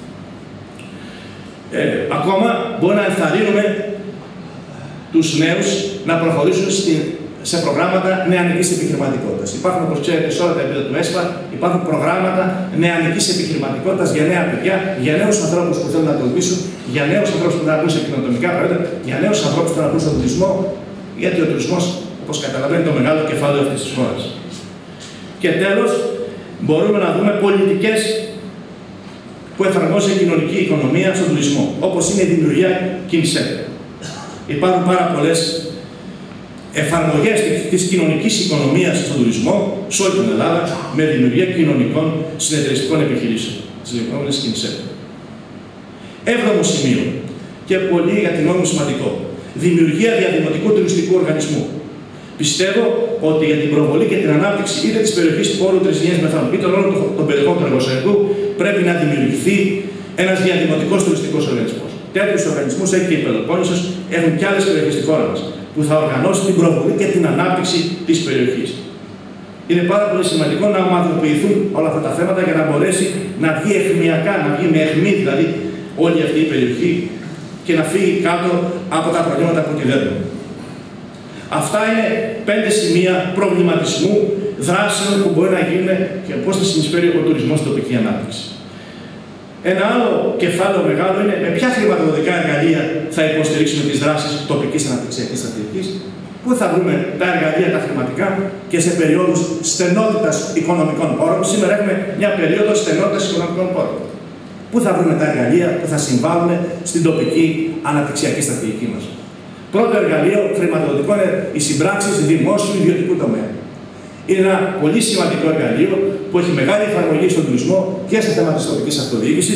B: Ακόμα μπορούμε να ενθαρρύνουμε τους νέους να προχωρήσουν σε προγράμματα νεανικής επιχειρηματικότητας. Υπάρχουν, όπως ξέρετε, σε όλα τα επίπεδα του ΕΣΠΑ, υπάρχουν προγράμματα νεανικής επιχειρηματικότητας για νέα παιδιά, για νέους ανθρώπους που θέλουν να τολμήσουν, για νέους ανθρώπους που θέλουν να μπουν σε κοινοτομικά προϊόντα, για νέους ανθρώπους που θέλουν να μπουν στον τουρισμό, γιατί ο τουρισμός, όπως καταλαβαίνει, είναι το μεγάλο κεφάλαιο αυτής της χώρας. Και τέλος, μπορούμε να δούμε πολιτικές που εφαρμόζει η κοινωνική οικονομία στον τουρισμό, όπως είναι η δημιουργία Κινσέ. Υπάρχουν πάρα πολλές εφαρμογές της κοινωνικής οικονομίας στον τουρισμό σε όλη την Ελλάδα με δημιουργία κοινωνικών συνεταιριστικών επιχειρήσεων, τις λεγόμενες Κινσέ. Έβδομο σημείο και πολύ για την νόμιμη σημαντικό. Δημιουργία διαδημοτικού τουριστικού οργανισμού. Πιστεύω ότι για την προβολή και την ανάπτυξη είτε της περιοχής του Πόρου Τρισινιές Μεθάνου είτε όλων των περιοχών του εργοσιακού πρέπει να δημιουργηθεί ένας διαδημοτικός τουριστικός οργανισμός. Τέτοιους οργανισμούς έχει και η Πελοπόννησος, έχουν και άλλες περιοχές στη χώρα μας που θα οργανώσουν την προβολή και την ανάπτυξη της περιοχής. Είναι πάρα πολύ σημαντικό να ομαδοποιηθούν όλα αυτά τα θέματα για να μπορέσει να βγει αιχμιακά, να βγει με αιχμή δηλαδή όλη αυτή η περιοχή και να φύγει κάτω από τα προβλήματα που τη δένουν. Αυτά είναι 5 σημεία προβληματισμού, δράσεων που μπορεί να γίνουν και πώς θα συνεισφέρει ο τουρισμός στην τοπική ανάπτυξη. Ένα άλλο κεφάλαιο μεγάλο είναι με ποια χρηματοδοτικά εργαλεία θα υποστηρίξουμε τις δράσεις τοπικής αναπτυξιακής στρατηγικής, πού θα βρούμε τα εργαλεία τα χρηματικά και σε περίοδους στενότητας οικονομικών πόρων. Σήμερα έχουμε μια περίοδο στενότητας οικονομικών πόρων. Πού θα βρούμε τα εργαλεία που θα συμβάλλουν στην τοπική αναπτυξιακή στρατηγική μας. Πρώτο εργαλείο χρηματοδοτικό είναι οι συμπράξεις δημόσιου ιδιωτικού τομέα. Είναι ένα πολύ σημαντικό εργαλείο που έχει μεγάλη εφαρμογή στον τουρισμό και στα θέματα της τοπικής αυτοδιοίκησης.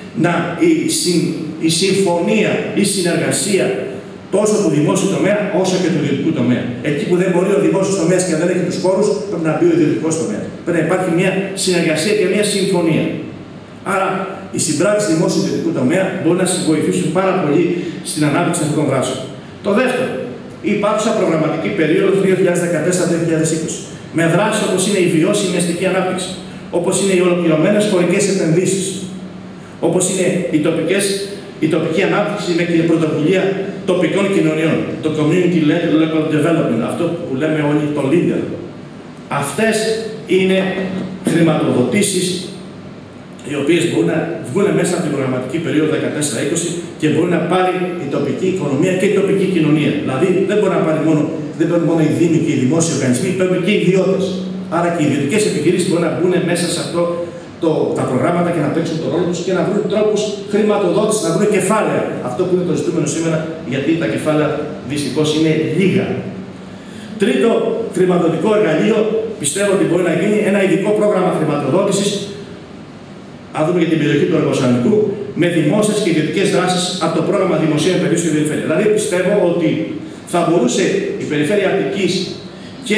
B: Η συμφωνία, η συνεργασία τόσο του δημόσιου τομέα όσο και του ιδιωτικού τομέα. Εκεί που δεν μπορεί ο δημόσιος τομέας και δεν έχει τους πόρους, πρέπει να μπει ο ιδιωτικός τομέας. Πρέπει να υπάρχει μια συνεργασία και μια συμφωνία. Άρα, οι συμπράξεις δημόσιου ιδιωτικού τομέα μπορούν να βοηθήσουν πάρα πολύ στην ανάπτυξη αυτών των δράσεων. Το δεύτερο, η υπάρχουσα προγραμματική περίοδο 2014-2020. Με δράσεις όπως είναι η βιώσιμη αστική ανάπτυξη, όπως είναι οι ολοκληρωμένες χωρικές επενδύσεις, όπως είναι η τοπική ανάπτυξη με την πρωτοβουλία τοπικών κοινωνιών, το community-led local development, αυτό που λέμε όλοι το leader. Αυτές είναι χρηματοδοτήσεις οι οποίες μπορούν να βγουν μέσα από την προγραμματική περίοδο 14-20 και μπορεί να πάρει η τοπική οικονομία και η τοπική κοινωνία. Δηλαδή δεν μπορεί να πάρει μόνο οι δήμοι και οι δημόσιοι οργανισμοί, παίρνουν και οι ιδιώτες. Άρα και οι ιδιωτικές επιχειρήσεις μπορούν να μπουν μέσα σε αυτό τα προγράμματα και να παίξουν τον ρόλο τους και να βρουν τρόπους χρηματοδότησης, να βρουν κεφάλαια. Αυτό που είναι το ζητούμενο σήμερα, γιατί τα κεφάλαια δυστυχώς είναι λίγα. Τρίτο χρηματοδοτικό εργαλείο, πιστεύω ότι μπορεί να γίνει ένα ειδικό πρόγραμμα χρηματοδότησης. Αν δούμε για την περιοχή του Αργοσανικού, με δημόσιες και ιδιωτικές δράσεις από το πρόγραμμα Δημοσίων Επενδύσεων στην Περιφέρεια. Δηλαδή, πιστεύω ότι θα μπορούσε η Περιφέρεια Αττικής και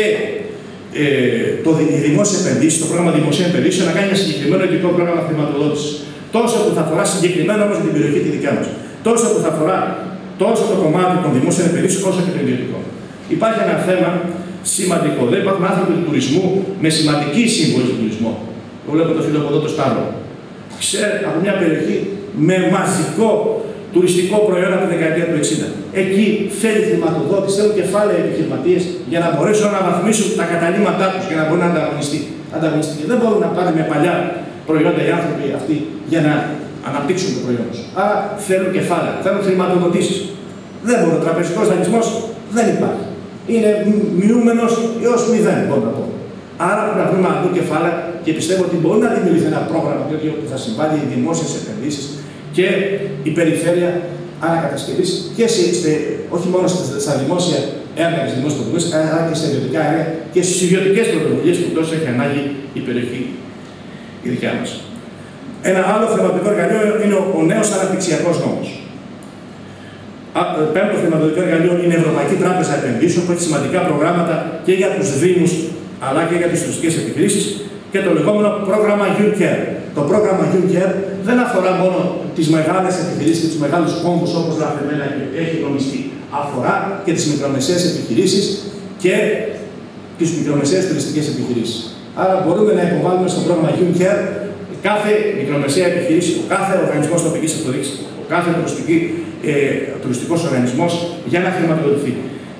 B: οι δημόσιες επενδύσεις, το πρόγραμμα Δημοσίων Επενδύσεων, να κάνει ένα συγκεκριμένο ειδικό πρόγραμμα χρηματοδότησης. Τόσο που θα αφορά συγκεκριμένα όμως την περιοχή τη δικιά μας. Τόσο που θα αφορά τόσο το κομμάτι των δημόσιων επενδύσεων, όσο και το ιδιωτικό. Υπάρχει ένα θέμα σημαντικό. Δεν υπάρχουν άνθρωποι του τουρισμού με σημαντική σύμβολη του τουρισμού. Το βλέπω το φίλο από εδώ το Σταύρο. Ξέρετε, από μια περιοχή με μαζικό τουριστικό προϊόν από τη δεκαετία του 60. Εκεί θέλει χρηματοδότηση, θέλουν κεφάλαια επιχειρηματίες για να μπορέσουν να αναβαθμίσουν τα καταλήμματά τους και να μπορούν να ανταγωνιστεί. Δεν μπορούν να πάρουν με παλιά προϊόντα οι άνθρωποι αυτοί για να αναπτύξουν το προϊόν τους. Άρα θέλουν κεφάλαια, θέλουν χρηματοδοτήσεις. Δεν μπορεί, ο τραπεζικός δανεισμός δεν υπάρχει. Είναι μειούμενος έως 0, μπορώ να πω. Άρα πρέπει να βρούμε αλλού κεφάλαια και πιστεύω ότι μπορεί να δημιουργηθεί ένα πρόγραμμα τέτοιο που θα συμβάλλει οι δημόσιες επενδύσεις και η περιφέρεια ανακατασκευής και όχι μόνο στα δημόσια έργα και στις δημόσιες πρωτοβουλίες, αλλά και στα ιδιωτικά έργα και στις ιδιωτικές πρωτοβουλίες που τόσο έχει ανάγκη η περιοχή η δικιά μας. Ένα άλλο χρηματοδοτικό εργαλείο είναι ο νέος αναπτυξιακός νόμος. Πέμπτο χρηματοδοτικό εργαλείο είναι η Ευρωπαϊκή Τράπεζα Επενδύσεων που έχει σημαντικά προγράμματα και για τους Δήμους αλλά και για τις τουριστικές επιχειρήσεις και το λεγόμενο πρόγραμμα Juncker. Το πρόγραμμα Juncker δεν αφορά μόνο τις μεγάλες επιχειρήσεις και τους μεγάλους κόμβους όπως λαθρεμένα έχει νομιστεί. Αφορά και τις μικρομεσαίες επιχειρήσεις και τις μικρομεσαίες τουριστικές επιχειρήσεις. Άρα μπορούμε να υποβάλουμε στο πρόγραμμα Juncker κάθε μικρομεσαία επιχείρηση, ο κάθε οργανισμός τοπικής αυτοδιοίκησης, ο κάθε τουριστικός οργανισμός για να χρηματοδοτηθεί.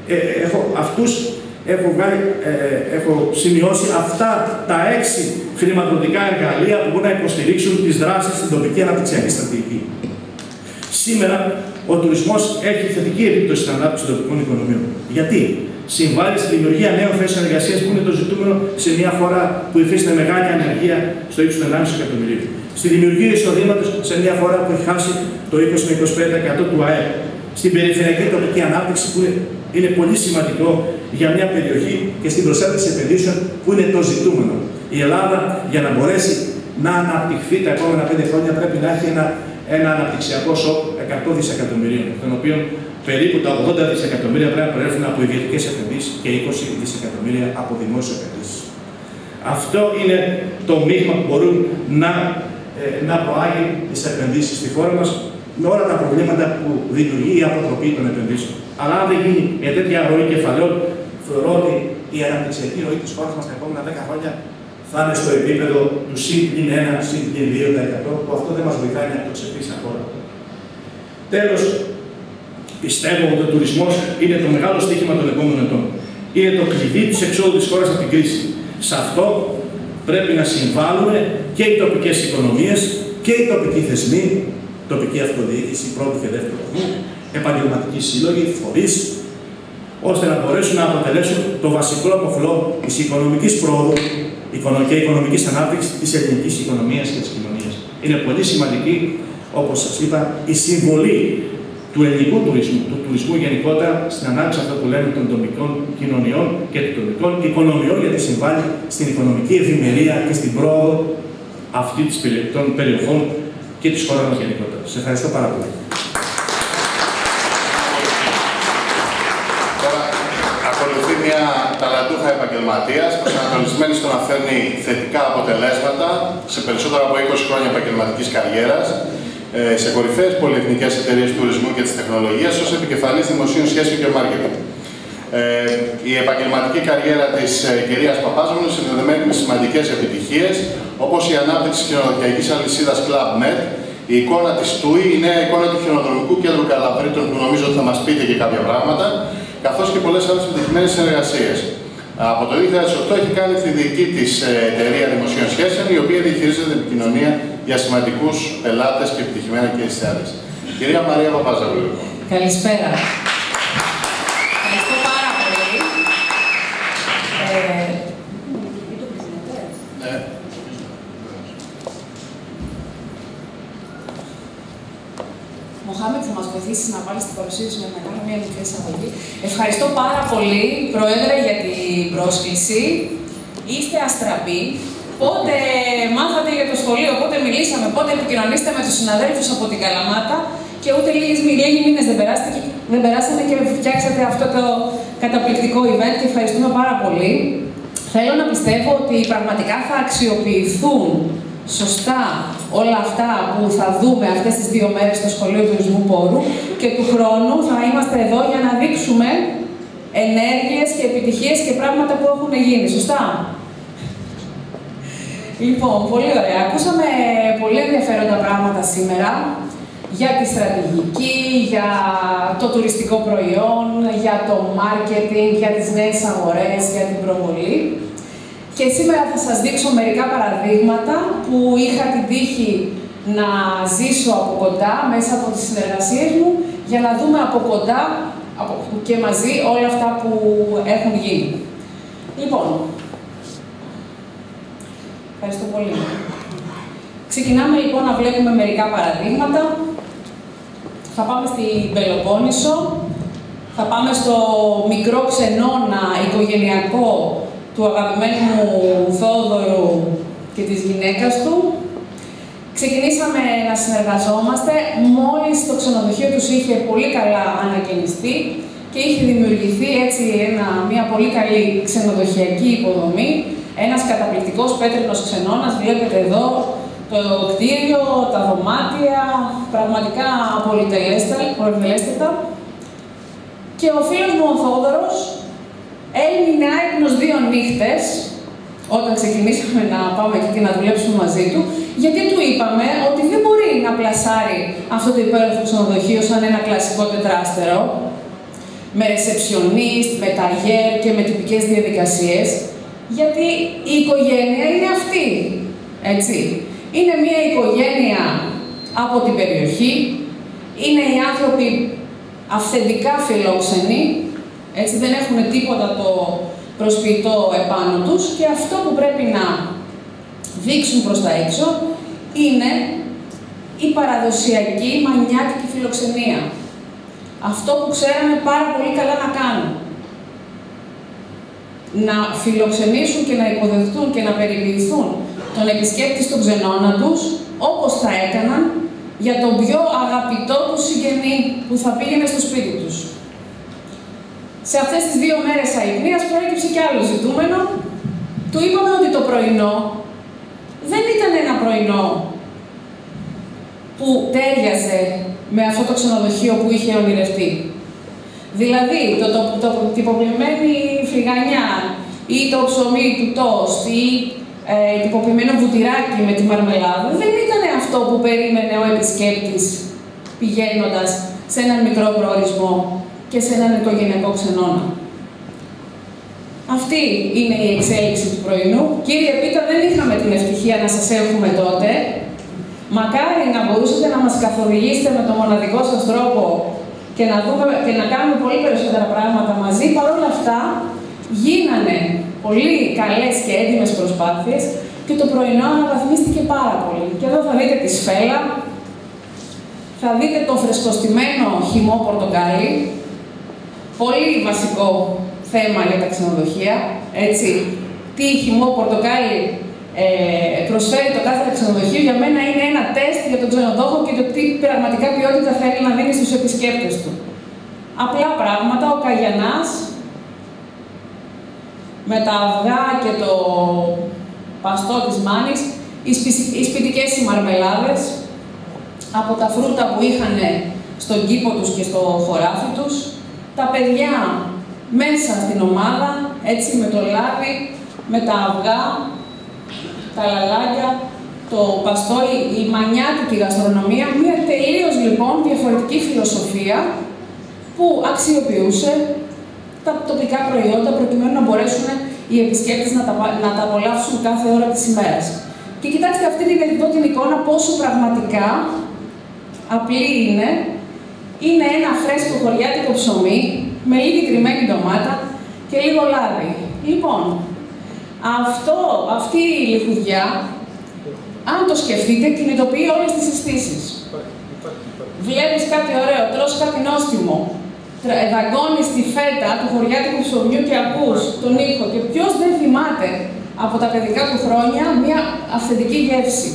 B: Έχω σημειώσει αυτά τα 6 χρηματοδοτικά εργαλεία που μπορούν να υποστηρίξουν τις δράσεις στην τοπική αναπτυξιακή στρατηγική. Σήμερα ο τουρισμός έχει θετική επίπτωση στην ανάπτυξη των τοπικών οικονομιών. Γιατί? Συμβάλλει στη δημιουργία νέων θέσεων εργασίας που είναι το ζητούμενο σε μια χώρα που υφίσταται μεγάλη ανεργία στο ύψος του 1,5 εκατομμυρίου. Στη δημιουργία εισοδήματος σε μια χώρα που έχει χάσει το 20 με 25% του ΑΕΠ. Στην περιφερειακή τοπική ανάπτυξη που είναι πολύ σημαντικό για μια περιοχή και στην προσέλκυση επενδύσεων που είναι το ζητούμενο. Η Ελλάδα για να μπορέσει να αναπτυχθεί τα επόμενα 5 χρόνια πρέπει να έχει ένα αναπτυξιακό σοκ 100 δισεκατομμυρίων, των οποίων περίπου τα 80 δισεκατομμύρια πρέπει να προέρχονται από ιδιωτικές επενδύσεις και 20 δισεκατομμύρια από δημόσιες επενδύσεις. Αυτό είναι το μείγμα που μπορούν να προάγει τις επενδύσεις στη χώρα μας με όλα τα προβλήματα που δημιουργεί η αποτροπή των επενδύσεων. Αλλά αν δεν γίνει μια τέτοια ροή κεφαλαίων, θεωρώ ότι η αναπτυξιακή ροή της χώρας μας τα επόμενα 10 χρόνια θα είναι στο επίπεδο του +1, +2%, που αυτό δεν μας βοηθάει να εξελιχθεί σαν χώρα. Τέλος, πιστεύω ότι ο τουρισμός είναι το μεγάλο στοίχημα των επόμενων ετών. Είναι το κλειδί της εξόδου της χώρας από την κρίση. Σε αυτό πρέπει να συμβάλλουν και οι τοπικές οικονομίες και οι τοπικοί θεσμοί, τοπική αυτοδιοίκηση, πρώτου και δεύτερου βαθμού, επαγγελματικοί σύλλογοι, φορείς, ώστε να μπορέσουν να αποτελέσουν το βασικό μοχλό της οικονομικής πρόοδου και οικονομικής ανάπτυξης της ελληνικής οικονομίας και της κοινωνίας. Είναι πολύ σημαντική, όπως σας είπα, η συμβολή του ελληνικού τουρισμού, του τουρισμού γενικότερα, στην ανάπτυξη αυτό που λέμε των τοπικών κοινωνιών και των τοπικών οικονομιών, γιατί συμβάλλει στην οικονομική ευημερία και στην πρόοδο αυτή των περιοχών και της χώρας μας γενικότερα. Σας ευχαριστώ πάρα πολύ.
A: Τώρα ακολουθεί μια ταλαντούχα επαγγελματίας προσανατολισμένη στο να φέρνει θετικά αποτελέσματα σε περισσότερα από 20 χρόνια επαγγελματικής καριέρας σε κορυφαίες πολυεθνικές εταιρείες τουρισμού και της τεχνολογίας ως επικεφαλής δημοσίων σχέσεων και μάρκετινγκ. Η επαγγελματική καριέρα της κυρίας Παπάζογλου είναι συνδεδεμένη με σημαντικές επιτυχίες, όπως η ανάπτυξη της χιονοδοχειακής αλυσίδας Club Med, η εικόνα της TUI, η νέα εικόνα του χιονοδρομικού κέντρου Καλαβρίτων, που νομίζω ότι θα μας πείτε και κάποια πράγματα, καθώς και πολλές άλλες επιτυχημένες συνεργασίες. Από το 2008 έχει κάνει τη δική της εταιρεία δημοσίων σχέσεων, η οποία διαχειρίζεται την επικοινωνία για σημαντικούς πελάτες και επιτυχημένα και εστιάδες. Κυρία Μαρία Παπάζογλου.
C: Καλησπέρα. Ευχαριστώ πάρα πολύ. Μοχάμετ, θα μας βοηθήσεις να βάλεις την παρουσίαση με να κάνω μια μικρή εισαγωγή. Ευχαριστώ πάρα πολύ, Πρόεδρε, για την πρόσκληση. Είστε αστραποί. Πότε μάθατε για το σχολείο, πότε μιλήσαμε, πότε επικοινωνήσατε με τους συναδέλφους από την Καλαμάτα και ούτε λίγοι μήνες δεν περάσανε και φτιάξατε αυτό το καταπληκτικό event και ευχαριστούμε πάρα πολύ. Θέλω να πιστεύω ότι πραγματικά θα αξιοποιηθούν σωστά όλα αυτά που θα δούμε αυτές τις 2 μέρες στο Σχολείο Τουρισμού Πόρου και του χρόνου θα είμαστε εδώ για να δείξουμε ενέργειες και επιτυχίες και πράγματα που έχουν γίνει. Σωστά? Λοιπόν, πολύ ωραία. Ακούσαμε πολύ ενδιαφέροντα πράγματα σήμερα για τη στρατηγική, για το τουριστικό προϊόν, για το marketing, για τις νέες αγορές, για την προβολή. Και σήμερα θα σας δείξω μερικά παραδείγματα που είχα την τύχη να ζήσω από κοντά μέσα από τις συνεργασίες μου για να δούμε από κοντά και μαζί όλα αυτά που έχουν γίνει. Λοιπόν, ευχαριστώ πολύ. Ξεκινάμε λοιπόν να βλέπουμε μερικά παραδείγματα. Θα πάμε στην Πελοπόννησο, θα πάμε στο μικρό ξενώνα οικογενειακό του αγαπημένου μου Θόδωρου και της γυναίκας του. Ξεκινήσαμε να συνεργαζόμαστε μόλις το ξενοδοχείο τους είχε πολύ καλά ανακαινιστεί και είχε δημιουργηθεί έτσι μια πολύ καλή ξενοδοχειακή υποδομή. Ένας καταπληκτικός πέτρινος ξενώνας, βλέπετε εδώ το κτίριο, τα δωμάτια, πραγματικά πολυτελέστατα. Και ο φίλος μου ο Θόδωρος έμεινε άϊπνος 2 νύχτες όταν ξεκινήσαμε να πάμε εκεί και να δουλέψουμε μαζί του, γιατί του είπαμε ότι δεν μπορεί να πλασάρει αυτό το υπέροχο ξενοδοχείο σαν ένα κλασικό τετράστερο, με ρεσεψιονίστ, με ταγέρ και με τυπικές διαδικασίες, γιατί η οικογένεια είναι αυτή, έτσι. Είναι μια οικογένεια από την περιοχή, είναι οι άνθρωποι αυθεντικά φιλόξενοι, έτσι, δεν έχουν τίποτα το προσποιητό επάνω τους και αυτό που πρέπει να δείξουν προς τα έξω είναι η παραδοσιακή μανιάτικη φιλοξενία. Αυτό που ξέρανε πάρα πολύ καλά να κάνουν. Να φιλοξενήσουν και να υποδεχτούν και να περιποιηθούν τον επισκέπτη στον ξενώνα τους, όπως θα έκαναν για τον πιο αγαπητό του συγγενή που θα πήγαινε στο σπίτι τους. Σε αυτές τις 2 μέρες αϊπνίας προέκυψε κι άλλο ζητούμενο. Του είπαμε ότι το πρωινό δεν ήταν ένα πρωινό που τέριαζε με αυτό το ξενοδοχείο που είχε ονειρευτεί. Δηλαδή, το τυποποιημένη φρυγανιά ή το ψωμί του τόστ ή τυποποιημένο βουτυράκι με τη μαρμελάδα δεν ήταν αυτό που περίμενε ο επισκέπτης πηγαίνοντας σε έναν μικρό προορισμό και σε έναν οικογενειακό ξενώνα. Αυτή είναι η εξέλιξη του πρωινού. Κύριε Πίτα, δεν είχαμε την ευτυχία να σας έχουμε τότε, Μακάρι να μπορούσατε να μας καθοδηγήσετε με τον μοναδικό σας τρόπο και να κάνουμε πολύ περισσότερα πράγματα μαζί. Παρ' όλα αυτά, γίνανε πολύ καλές και έντιμες προσπάθειες και το πρωινό αναβαθμίστηκε πάρα πολύ. Και εδώ θα δείτε τη σφέλα, θα δείτε το φρεσκοστημένο χυμό πορτοκάλι, πολύ βασικό θέμα για τα ξενοδοχεία, έτσι. Τι χυμό πορτοκάλι προσφέρει το κάθε ξενοδοχείο, για μένα είναι ένα τεστ για τον ξενοδόχο και το τι πραγματικά ποιότητα θέλει να δίνει στους επισκέπτες του. Απλά πράγματα, ο καγιανάς, με τα αυγά και το παστό της μάνης, οι σπιτικές οι μαρμελάδες, από τα φρούτα που είχαν στον κήπο τους και στο χωράφι τους, τα παιδιά μέσα στην ομάδα, έτσι με το λάδι, με τα αυγά, τα λαλάκια, το παστό, η μανιάτικη γαστρονομία, μια τελείως λοιπόν διαφορετική φιλοσοφία που αξιοποιούσε τα τοπικά προϊόντα προκειμένου να μπορέσουν οι επισκέπτες να τα απολαύσουν κάθε ώρα της ημέρας. Και κοιτάξτε αυτή την εικόνα πόσο πραγματικά απλή είναι. Είναι ένα φρέσκο χωριάτικο ψωμί με λίγη κρυμμένη ντομάτα και λίγο λάδι. Λοιπόν, αυτή η λιχουδιά, αν το σκεφτείτε, κινητοποιεί όλες τις αισθήσεις. Βλέπεις κάτι ωραίο, τρως κάτι νόστιμο, δαγκώνεις τη φέτα του χωριάτικου ψωμιού και ακούς τον ήχο. Και ποιος δεν θυμάται από τα παιδικά του χρόνια μια αυθεντική γεύση.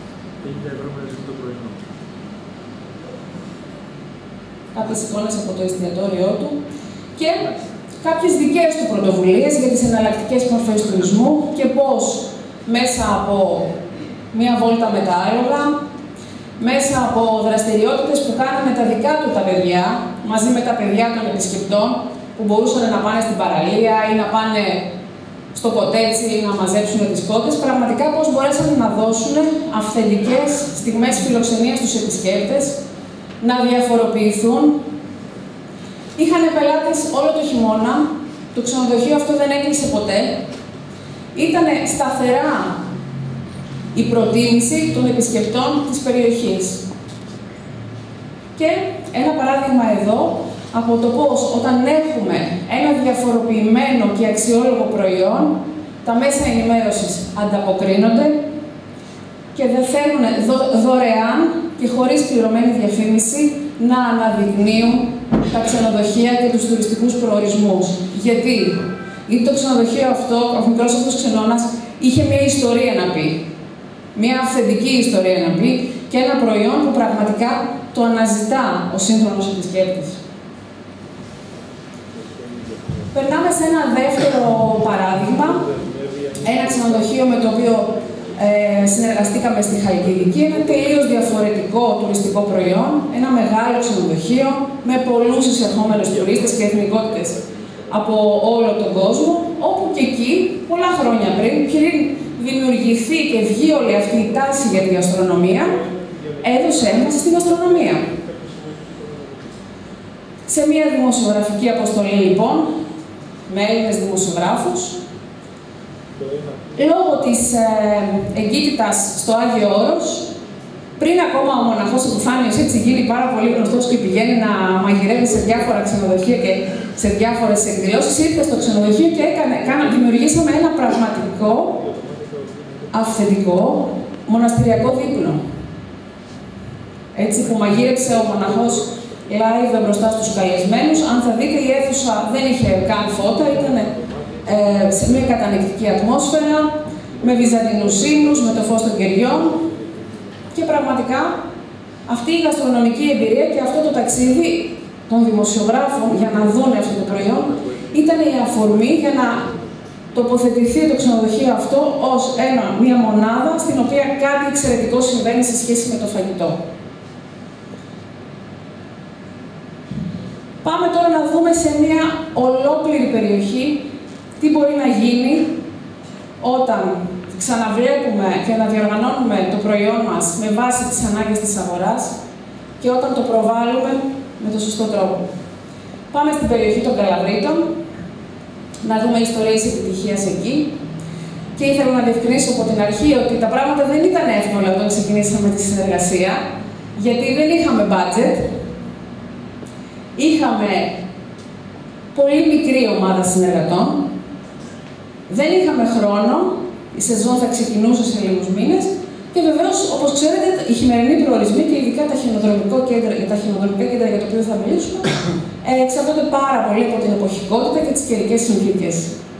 C: Κάποιες εικόνες από το εστιατόριό του και κάποιες δικές του πρωτοβουλίες για τις εναλλακτικές μορφές τουρισμού και πώς μέσα από μία βόλτα με τα άλογα, μέσα από δραστηριότητες που κάνανε τα δικά του τα παιδιά, μαζί με τα παιδιά των επισκεπτών, που μπορούσαν να πάνε στην παραλία ή να πάνε στο κοτέτσι ή να μαζέψουν τις κότες, πραγματικά πώς μπορέσαν να δώσουν αυθεντικές στιγμές φιλοξενίας στους επισκέπτες, να διαφοροποιηθούν. Είχαν πελάτες όλο το χειμώνα, το ξενοδοχείο αυτό δεν έκλεισε ποτέ. Ήταν σταθερά η προτίμηση των επισκεπτών της περιοχής. Και ένα παράδειγμα εδώ, από το πώς όταν έχουμε ένα διαφοροποιημένο και αξιόλογο προϊόν, τα μέσα ενημέρωσης ανταποκρίνονται και δεν θέλουν δωρεάν και χωρίς πληρωμένη διαφήμιση να αναδεικνύουν τα ξενοδοχεία και τους τουριστικούς προορισμούς. Γιατί το ξενοδοχείο αυτό, ο μικρός αυτός ξενώνας, είχε μια ιστορία να πει. Μια αυθεντική ιστορία να πει και ένα προϊόν που πραγματικά το αναζητά ο σύγχρονος επισκέπτης. Περνάμε σε ένα δεύτερο παράδειγμα. Ένα ξενοδοχείο με το οποίο συνεργαστήκαμε στη Χαλκιδική, ένα τελείως διαφορετικό τουριστικό προϊόν, ένα μεγάλο ξενοδοχείο με πολλούς εισερχόμενους τουρίστες και εθνικότητες από όλο τον κόσμο, όπου και εκεί, πολλά χρόνια πριν δημιουργηθεί και βγει όλη αυτή η τάση για τη γαστρονομία, έδωσε έμφαση στη γαστρονομία. Σε μια δημοσιογραφική αποστολή, λοιπόν, με Έλληνες δημοσιογράφους, λόγω της εγκύτητας στο Άγιο Όρος, πριν ακόμα ο μοναχός Επιφάνιος έτσι γίνει πάρα πολύ γνωστός και πηγαίνει να μαγειρεύει σε διάφορα ξενοδοχεία και σε διάφορες εκδηλώσεις, ήρθε στο ξενοδοχείο και δημιουργήσαμε ένα πραγματικό, αυθεντικό, μοναστηριακό δείπνο. Έτσι που μαγείρεψε ο μοναχός live μπροστά στους καλεσμένους. Αν θα δείτε, η αίθουσα δεν είχε καν φώτα, ήταν σε μια κατανεκτική ατμόσφαιρα, με βυζαντινούς ύμνους, με το φως των κεριών. Και πραγματικά αυτή η γαστρονομική εμπειρία και αυτό το ταξίδι των δημοσιογράφων για να δουν αυτό το προϊόν ήταν η αφορμή για να τοποθετηθεί το ξενοδοχείο αυτό ως μια μονάδα στην οποία κάτι εξαιρετικό συμβαίνει σε σχέση με το φαγητό. Πάμε τώρα να δούμε σε μια ολόκληρη περιοχή τι μπορεί να γίνει όταν ξαναβλέπουμε και να διοργανώνουμε το προϊόν μας με βάση τις ανάγκες της αγοράς και όταν το προβάλλουμε με τον σωστό τρόπο. Πάμε στην περιοχή των Καλαβρίτων, να δούμε ιστορίες επιτυχίας εκεί. Και ήθελα να διευκρινίσω από την αρχή ότι τα πράγματα δεν ήταν εύκολα όταν ξεκινήσαμε τη συνεργασία, γιατί δεν είχαμε budget, είχαμε πολύ μικρή ομάδα συνεργατών, δεν είχαμε χρόνο, η σεζόν θα ξεκινούσε σε λίγους μήνες και βεβαίως, όπως ξέρετε, οι χειμερινοί προορισμοί και ειδικά τα χιονοδρομικά κέντρα για τα οποία θα μιλήσουμε, εξαρτώνται πάρα πολύ από την εποχικότητα και τις καιρικές συνθήκες.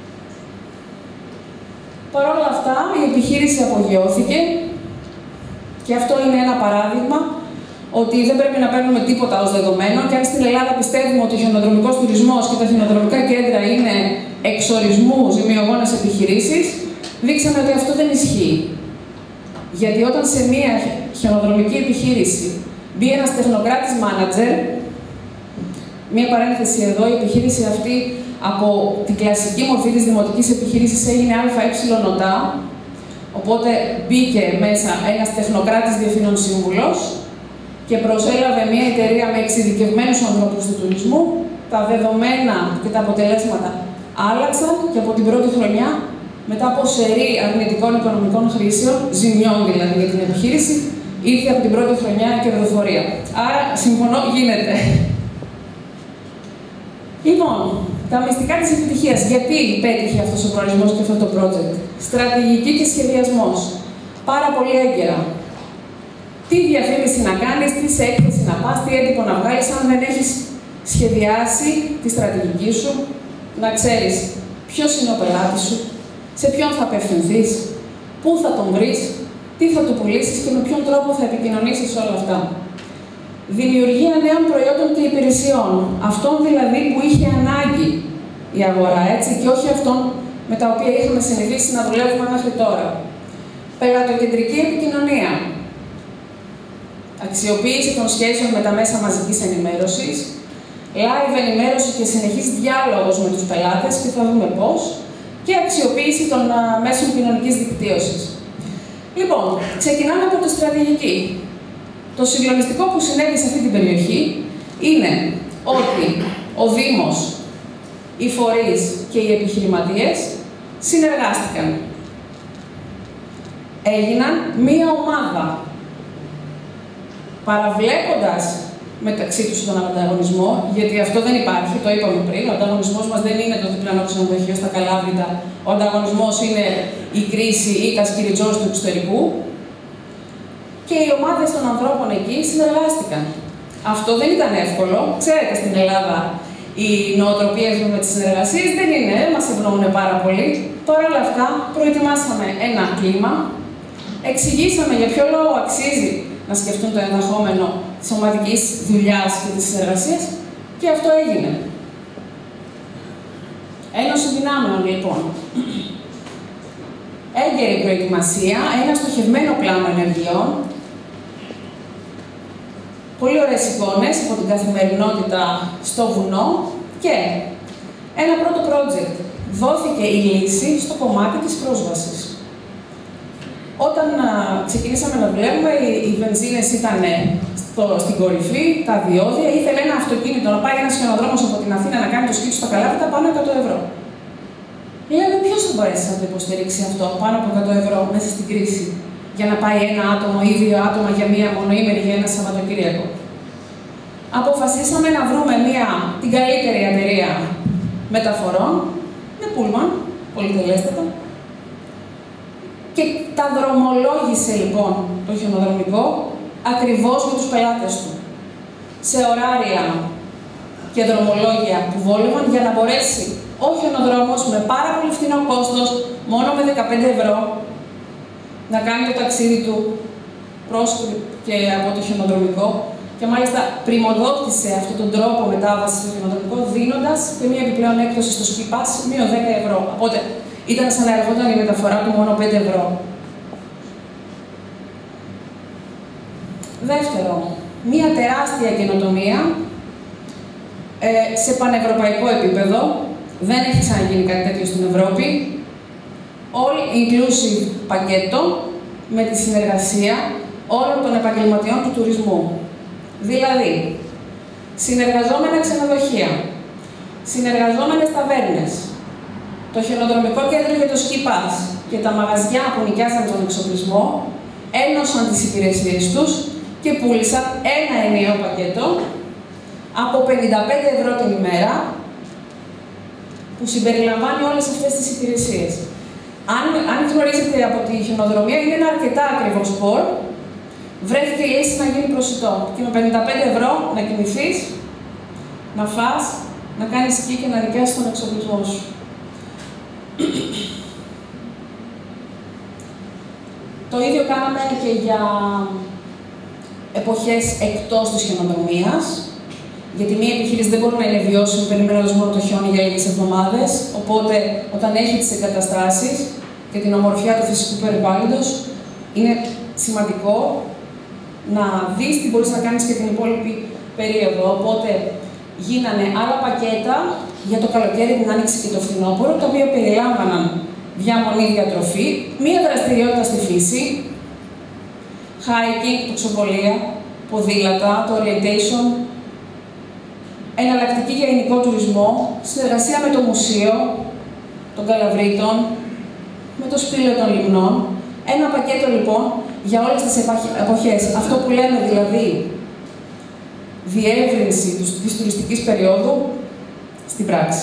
C: Παρ' όλα αυτά, η επιχείρηση απογειώθηκε και αυτό είναι ένα παράδειγμα ότι δεν πρέπει να παίρνουμε τίποτα ως δεδομένο και αν στην Ελλάδα πιστεύουμε ότι ο χιονοδρομικός τουρισμός και τα χιονοδρομικά κέντρα είναι εξορισμού ζημιογόνες επιχειρήσεις, δείξαμε ότι αυτό δεν ισχύει. Γιατί όταν σε μία χιονοδρομική επιχείρηση μπει ένας τεχνοκράτης μάνατζερ, μία παρένθεση εδώ, η επιχείρηση αυτή από την κλασική μορφή της δημοτικής επιχείρησης έγινε ΑΕ, οπότε μπήκε μέσα ένας τεχνοκράτης διευθύνων σύμβουλος και προσέλαβε μια εταιρεία με εξειδικευμένους ανθρώπους του τουρισμού, τα δεδομένα και τα αποτελέσματα άλλαξαν και από την πρώτη χρονιά, μετά από σερί αρνητικών οικονομικών χρήσεων, ζημιών δηλαδή για την επιχείρηση, ήρθε από την πρώτη χρονιά η κερδοφορία. Άρα, συμφωνώ, γίνεται. Λοιπόν, τα μυστικά της επιτυχίας. Γιατί πέτυχε αυτός ο προορισμός και αυτό το project? Στρατηγική και σχεδιασμός. Πάρα πολύ έγκαιρα. Τι διαφήμιση να κάνεις, τι σε έκθεση να πας, τι έντυπο να βγάλεις, αν δεν έχεις σχεδιάσει τη στρατηγική σου, να ξέρεις ποιος είναι ο πελάτης σου, σε ποιον θα απευθυνθείς, πού θα τον βρεις, τι θα του πουλήσεις και με ποιον τρόπο θα επικοινωνήσεις όλα αυτά. Δημιουργία νέων προϊόντων και υπηρεσιών. Αυτών δηλαδή που είχε ανάγκη η αγορά, έτσι, και όχι αυτών με τα οποία είχαμε συνηθίσει να δουλεύουμε μέχρι τώρα. Πελατοκεντρική επικοινωνία. Αξιοποίηση των σχέσεων με τα μέσα μαζικής ενημέρωσης. Live ενημέρωση και συνεχής διάλογος με τους πελάτες και θα δούμε πώς. Και αξιοποίηση των μέσων κοινωνικής δικτύωσης. Λοιπόν, ξεκινάμε από τη στρατηγική. Το συγκλονιστικό που συνέβη σε αυτή την περιοχή είναι ότι ο Δήμος, οι φορείς και οι επιχειρηματίες συνεργάστηκαν. Έγιναν μία ομάδα, παραβλέποντας μεταξύ τους τον ανταγωνισμό, γιατί αυτό δεν υπάρχει, το είπαμε πριν, ο ανταγωνισμός μας δεν είναι το διπλανό ξενοδοχείο στα Καλάβρητα, ο ανταγωνισμός είναι η κρίση ή τα σκυριτζός του εξωτερικού. Και οι ομάδες των ανθρώπων εκεί συνεργάστηκαν. Αυτό δεν ήταν εύκολο. Ξέρετε, στην Ελλάδα οι νοοτροπίες με τις συνεργασίες δεν είναι, μας ευνοούν πάρα πολύ. Παρ' όλα αυτά, προετοιμάσαμε ένα κλίμα, εξηγήσαμε για ποιο λόγο αξίζει να σκεφτούν το ενδεχόμενο της ομαδικής δουλειάς και της συνεργασίας και αυτό έγινε. Ένωση δυνάμεων, λοιπόν. Έγκαιρη προετοιμασία, ένα στοχευμένο πλάνο ενεργειών, πολύ ωραίες εικόνες από την καθημερινότητα στο βουνό και ένα πρώτο project. Δόθηκε η λύση στο κομμάτι της πρόσβασης. Όταν ξεκινήσαμε να δουλεύουμε, οι βενζίνες ήταν στην κορυφή, τα διόδια, ήθελε ένα αυτοκίνητο να πάει ένας χιονοδρόμος από την Αθήνα να κάνει το σκίτι στα Καλάβρητα πάνω 100 ευρώ. Λέμε, ποιος θα μπορέσει να το υποστηρίξει αυτό πάνω από 100 ευρώ μέσα στην κρίση, για να πάει ένα άτομο ή δύο άτομα για μία μονοήμερη για ένα Σαββατοκύριακο. Αποφασίσαμε να βρούμε την καλύτερη εταιρεία μεταφορών, με πούλμαν, πολυτελέστατα, και τα δρομολόγησε λοιπόν το χιονοδρομικό ακριβώς με τους πελάτες του. Σε ωράρια και δρομολόγια που βόλευαν για να μπορέσει ο χιονοδρόμος με πάρα πολύ φθηνό κόστος, μόνο με 15 ευρώ, να κάνει το ταξίδι του προς και από το χιονοδρομικό και μάλιστα πριμοδότησε αυτόν τον τρόπο μετάβασης στο χιονοδρομικό, δίνοντας και μία επιπλέον έκπτωση στο ski pass μείον 10 ευρώ. Οπότε ήταν σαν να ερχόταν η μεταφορά του μόνο 5 ευρώ. Δεύτερο, μία τεράστια καινοτομία σε πανευρωπαϊκό επίπεδο. Δεν έχει ξαναγίνει κάτι τέτοιο στην Ευρώπη. All inclusive πακέτο με τη συνεργασία όλων των επαγγελματιών του τουρισμού. Δηλαδή, συνεργαζόμενα ξενοδοχεία, συνεργαζόμενες ταβέρνες, το χιονοδρομικό κέντρο για το ski pass και τα μαγαζιά που νοικιάζαν τον εξοπλισμό ένωσαν τις υπηρεσίες τους και πούλησαν ένα ενιαίο πακέτο από 55 ευρώ την ημέρα που συμπεριλαμβάνει όλες αυτές τις υπηρεσίες. Αν γνωρίζετε από τη χιονοδρομία, είναι ένα αρκετά ακριβό σπορ. Βρέθηκε η λύση να γίνει προσιτό. Και με 55 ευρώ να κοιμηθείς, να φας, να κάνεις σκι και να νοικιάσεις τον εξοπλισμό σου. Το ίδιο κάναμε και για εποχές εκτός της χιονοδρομίας. Γιατί μία επιχείρηση δεν μπορεί να είναι βιώσιμη περιμένοντας μόνο το χιόνι για λίγες εβδομάδες. Οπότε, όταν έχει τις εγκαταστάσεις και την ομορφιά του φυσικού περιβάλλοντος, είναι σημαντικό να δεις τι μπορείς να κάνεις και την υπόλοιπη περίοδο. Οπότε, γίνανε άλλα πακέτα για το καλοκαίρι, την άνοιξη και το φθινόπωρο, τα οποία περιλάμβαναν διαμονή, διατροφή, μία δραστηριότητα στη φύση, hiking, τοξοβολία, ποδήλατα, το orientation, εναλλακτική για ελληνικό τουρισμό, συνεργασία με το Μουσείο των Καλαβρίτων, με το Σπήλαιο των Λιμνών. Ένα πακέτο λοιπόν για όλες τις εποχές. Αυτό που λέμε δηλαδή διεύρυνση της τουριστικής περίοδου στην πράξη.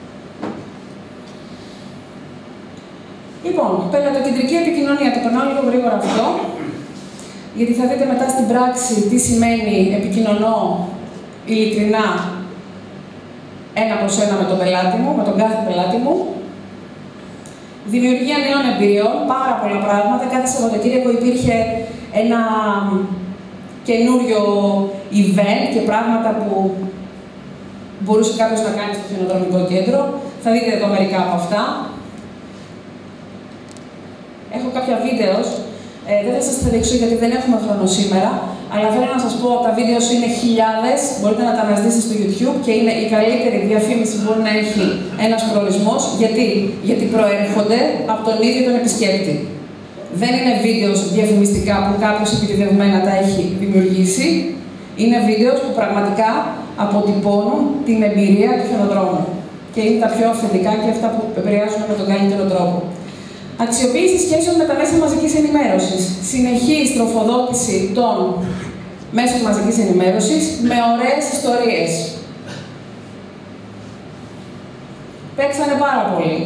C: Λοιπόν, πελατοκεντρική επικοινωνία. Το περνάω λίγο γρήγορα αυτό, γιατί θα δείτε μετά στην πράξη τι σημαίνει επικοινωνώ ειλικρινά ένα προς ένα με τον πελάτη μου, με τον κάθε πελάτη μου. Δημιουργία νέων εμπειριών, πάρα πολλά πράγματα. Κάθε Σαββατοκύριακο υπήρχε ένα καινούριο event και πράγματα που μπορούσε κάποιος να κάνει στο χιονοδρομικό κέντρο. Θα δείτε εδώ μερικά από αυτά. Έχω κάποια βίντεο. Δεν θα σας τα δείξω γιατί δεν έχουμε χρόνο σήμερα, αλλά θέλω να σας πω ότι τα βίντεο είναι χιλιάδες, μπορείτε να τα αναζητήσετε στο YouTube και είναι η καλύτερη διαφήμιση που μπορεί να έχει ένας προορισμός. Γιατί προέρχονται από τον ίδιο τον επισκέπτη. Δεν είναι βίντεο διαφημιστικά που κάποιος επιτυχημένα τα έχει δημιουργήσει. Είναι βίντεο που πραγματικά αποτυπώνουν την εμπειρία του χιονοδρόμου. Και είναι τα πιο αυθεντικά και αυτά που επηρεάζουν με τον καλύτερο τρόπο. Αξιοποίηση σχέσεων με τα μέσα μαζικής ενημέρωσης. Συνεχή τροφοδότηση των μέσων μαζικής ενημέρωσης με ωραίες ιστορίες. Παίξανε πάρα πολύ.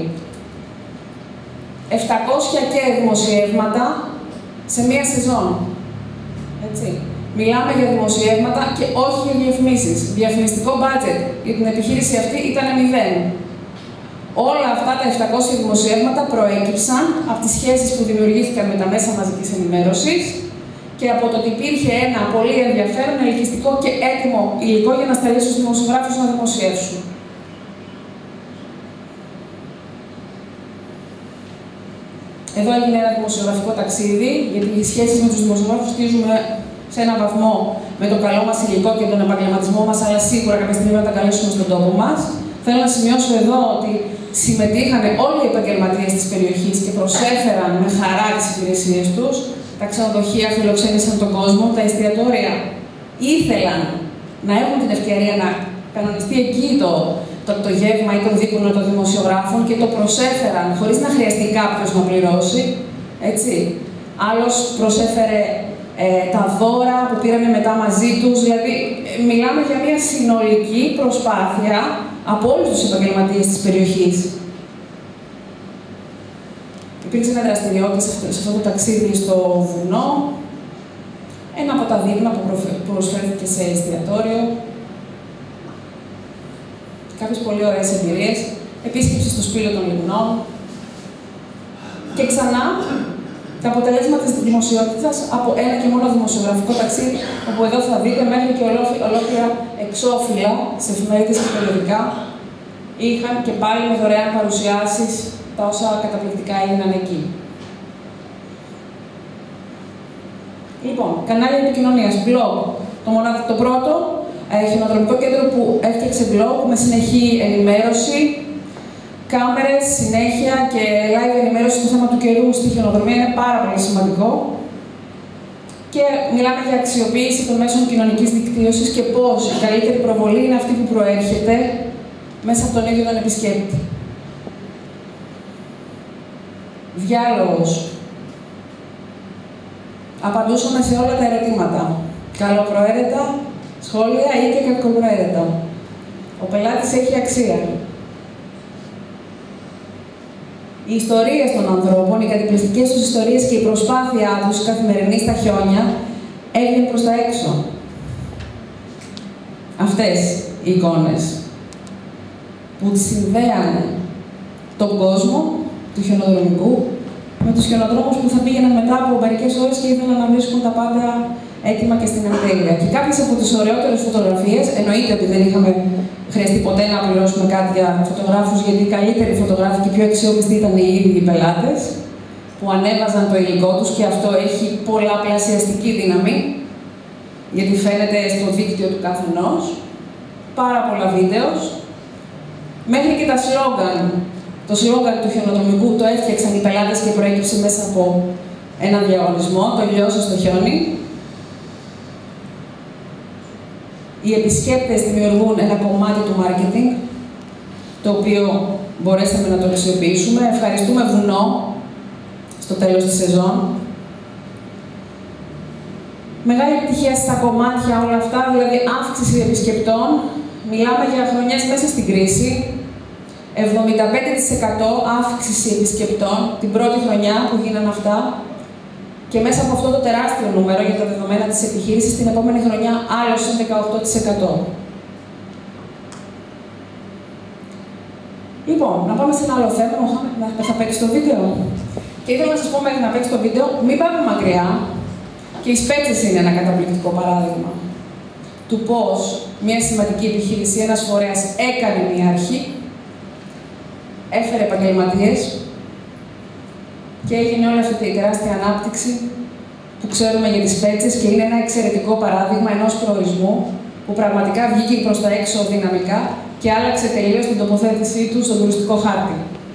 C: 700 και δημοσιεύματα σε μία σεζόν. Έτσι. Μιλάμε για δημοσιεύματα και όχι για διαφημίσεις. Διαφημιστικό budget για την επιχείρηση αυτή ήταν 0. Όλα αυτά τα 700 δημοσιεύματα προέκυψαν από τις σχέσεις που δημιουργήθηκαν με τα μέσα μαζικής ενημέρωσης και από το ότι υπήρχε ένα πολύ ενδιαφέρον, ελκυστικό και έτοιμο υλικό για να σταλεί στους δημοσιογράφους να δημοσιεύσουν. Εδώ έγινε ένα δημοσιογραφικό ταξίδι, γιατί οι σχέσεις με τους δημοσιογράφους στηρίζουμε σε έναν βαθμό με το καλό μας υλικό και τον επαγγελματισμό μας, αλλά σίγουρα κάποια στιγμή να τα καλέσουμε στον τόπο μας. Θέλω να σημειώσω εδώ ότι συμμετείχαν όλοι οι επαγγελματίες της περιοχής και προσέφεραν με χαρά τις υπηρεσίες τους. Τα ξενοδοχεία φιλοξένησαν τον κόσμο, τα εστιατόρια ήθελαν να έχουν την ευκαιρία να κανονιστεί εκεί το γεύμα ή το δείπνο των δημοσιογράφων και το προσέφεραν χωρίς να χρειαστεί κάποιος να πληρώσει. Έτσι. Άλλος προσέφερε τα δώρα που πήρανε μετά μαζί τους. Δηλαδή, μιλάμε για μια συνολική προσπάθεια από όλους τους επαγγελματίες της περιοχής. Υπήρξαν δραστηριότητες σε αυτό το ταξίδι στο βουνό, ένα από τα δείπνα που προσφέρθηκε σε εστιατόριο, κάποιες πολύ ωραίες εμπειρίες, επίσκεψη στο Σπήλαιο των Λιμνών και ξανά τα αποτελέσματα της δημοσιότητας από ένα και μόνο δημοσιογραφικό ταξίδι, όπου εδώ θα δείτε μέχρι και ολόκληρα εξώφυλλα σε εφημερίδες και περιοδικά είχαν και πάλι με δωρεάν παρουσιάσεις τα όσα καταπληκτικά έγιναν εκεί. Λοιπόν, κανάλια επικοινωνίας, blog. Το πρώτο χιονοδρομικό κέντρο που έφτιαξε blog με συνεχή ενημέρωση, κάμερες, συνέχεια και live ενημέρωση στο θέμα του καιρού στη χιονοδρομία είναι πάρα πολύ σημαντικό. Και μιλάμε για αξιοποίηση των μέσων κοινωνικής δικτύωσης και πώς η καλύτερη προβολή είναι αυτή που προέρχεται μέσα από τον ίδιο τον επισκέπτη. διάλογος. Απαντούσαμε σε όλα τα ερωτήματα. Καλοπροαίρετα, σχόλια ή και κακοπροαίρετα. Ο πελάτης έχει αξία. Οι ιστορίες των ανθρώπων, οι καταπληκτικές τους ιστορίες και η προσπάθειά τους καθημερινή στα χιόνια έβγαινε προς τα έξω. Αυτές οι εικόνες που συνδέανε τον κόσμο του χιονοδρομικού με τους χιονοδρόμους που θα πήγαιναν μετά από μερικές ώρες και ήθελαν να βρίσκουν τα πάντα έτοιμα και στην εντέλεια. Και κάποιες από τις ωραιότερες φωτογραφίες, εννοείται ότι δεν είχαμε χρειαστεί ποτέ να πληρώσουμε κάτι για φωτογράφους, γιατί οι καλύτεροι φωτογράφοι και οι πιο αξιόπιστοι ήταν οι ίδιοι οι πελάτες, που ανέβαζαν το υλικό τους και αυτό έχει πολλαπλασιαστική δύναμη, γιατί φαίνεται στο δίκτυο του καθενός. Πάρα πολλά βίντεο. Μέχρι και τα σλόγγαν. Το σλόγγαν του χιονοδρομικού το έφτιαξαν οι πελάτες και προέκυψε μέσα από έναν διαγωνισμό, το λιώσω στο χιόνι. Οι επισκέπτες δημιουργούν ένα κομμάτι του marketing, το οποίο μπορέσαμε να το αξιοποιήσουμε. Ευχαριστούμε βουνό στο τέλος της σεζόν. Μεγάλη επιτυχία στα κομμάτια όλα αυτά, δηλαδή αύξηση επισκεπτών. Μιλάμε για χρονιές μέσα στην κρίση. 75% αύξηση επισκεπτών την πρώτη χρονιά που γίνανε αυτά. Και μέσα από αυτό το τεράστιο νούμερο για τα δεδομένα της επιχείρησης, την επόμενη χρονιά άλλωσε 18%. Λοιπόν, να πάμε σε ένα άλλο θέμα. Θα παίξει το βίντεο. Και ήθελα να σας πω μέχρι να παίξει το βίντεο, μην πάμε μακριά. Και οι Σπέτσες είναι ένα καταπληκτικό παράδειγμα του πώς μια σημαντική επιχείρηση, ένας φορέας έκανε μια αρχή, έφερε επαγγελματίες και έγινε όλη αυτή η τεράστια ανάπτυξη που ξέρουμε για τις Σπέτσες και είναι ένα εξαιρετικό παράδειγμα ενός προορισμού που πραγματικά βγήκε προς τα έξω δυναμικά και άλλαξε τελείως την τοποθέτησή του στον τουριστικό χάρτη.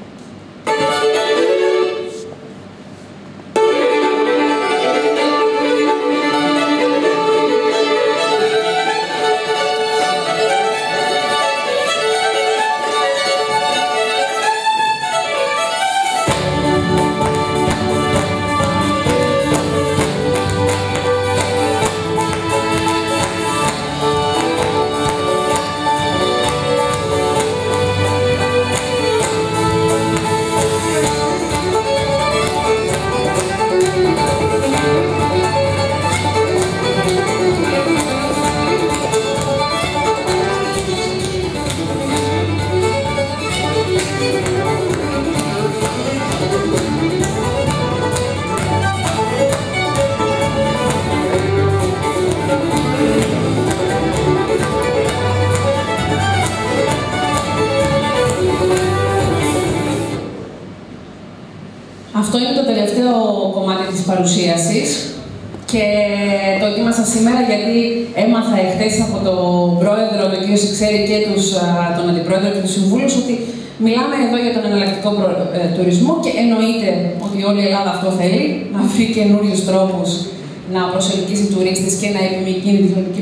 C: Αυτό είναι το τελευταίο κομμάτι της παρουσίασης και το ετοίμασα σήμερα γιατί έμαθα εχθές από τον πρόεδρο, τον κύριο Σιξέρη και τον αντιπρόεδρο και τους συμβούλους ότι μιλάμε εδώ για τον εναλλακτικό τουρισμό και εννοείται ότι όλη η Ελλάδα αυτό θέλει, να βρει καινούριους τρόπους να προσελκύσει τουρίστες και να επιμηκύνει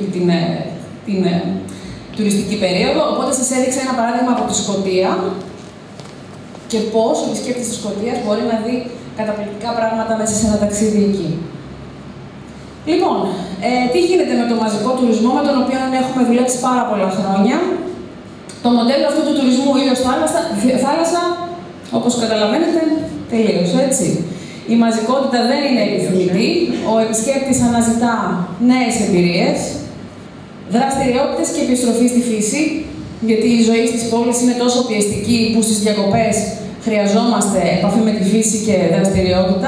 C: την τουριστική περίοδο. Οπότε σας έδειξα ένα παράδειγμα από τη Σκωτία και πώς ο επισκέπτης της Σκωτίας μπορεί να δει καταπληκτικά πράγματα μέσα σε ένα ταξίδι εκεί. Λοιπόν, τι γίνεται με το μαζικό τουρισμό, με τον οποίο έχουμε δουλέψει πάρα πολλά χρόνια. Το μοντέλο αυτού του τουρισμού ήλιος θάλασσα, όπως καταλαβαίνετε, τελείωσε, έτσι. Η μαζικότητα δεν είναι επιθυμητή, ο επισκέπτης αναζητά νέες εμπειρίες, δραστηριότητες και επιστροφή στη φύση, γιατί η ζωή στις πόλεις είναι τόσο πιεστική που στις διακοπές χρειαζόμαστε επαφή με τη φύση και δραστηριότητα.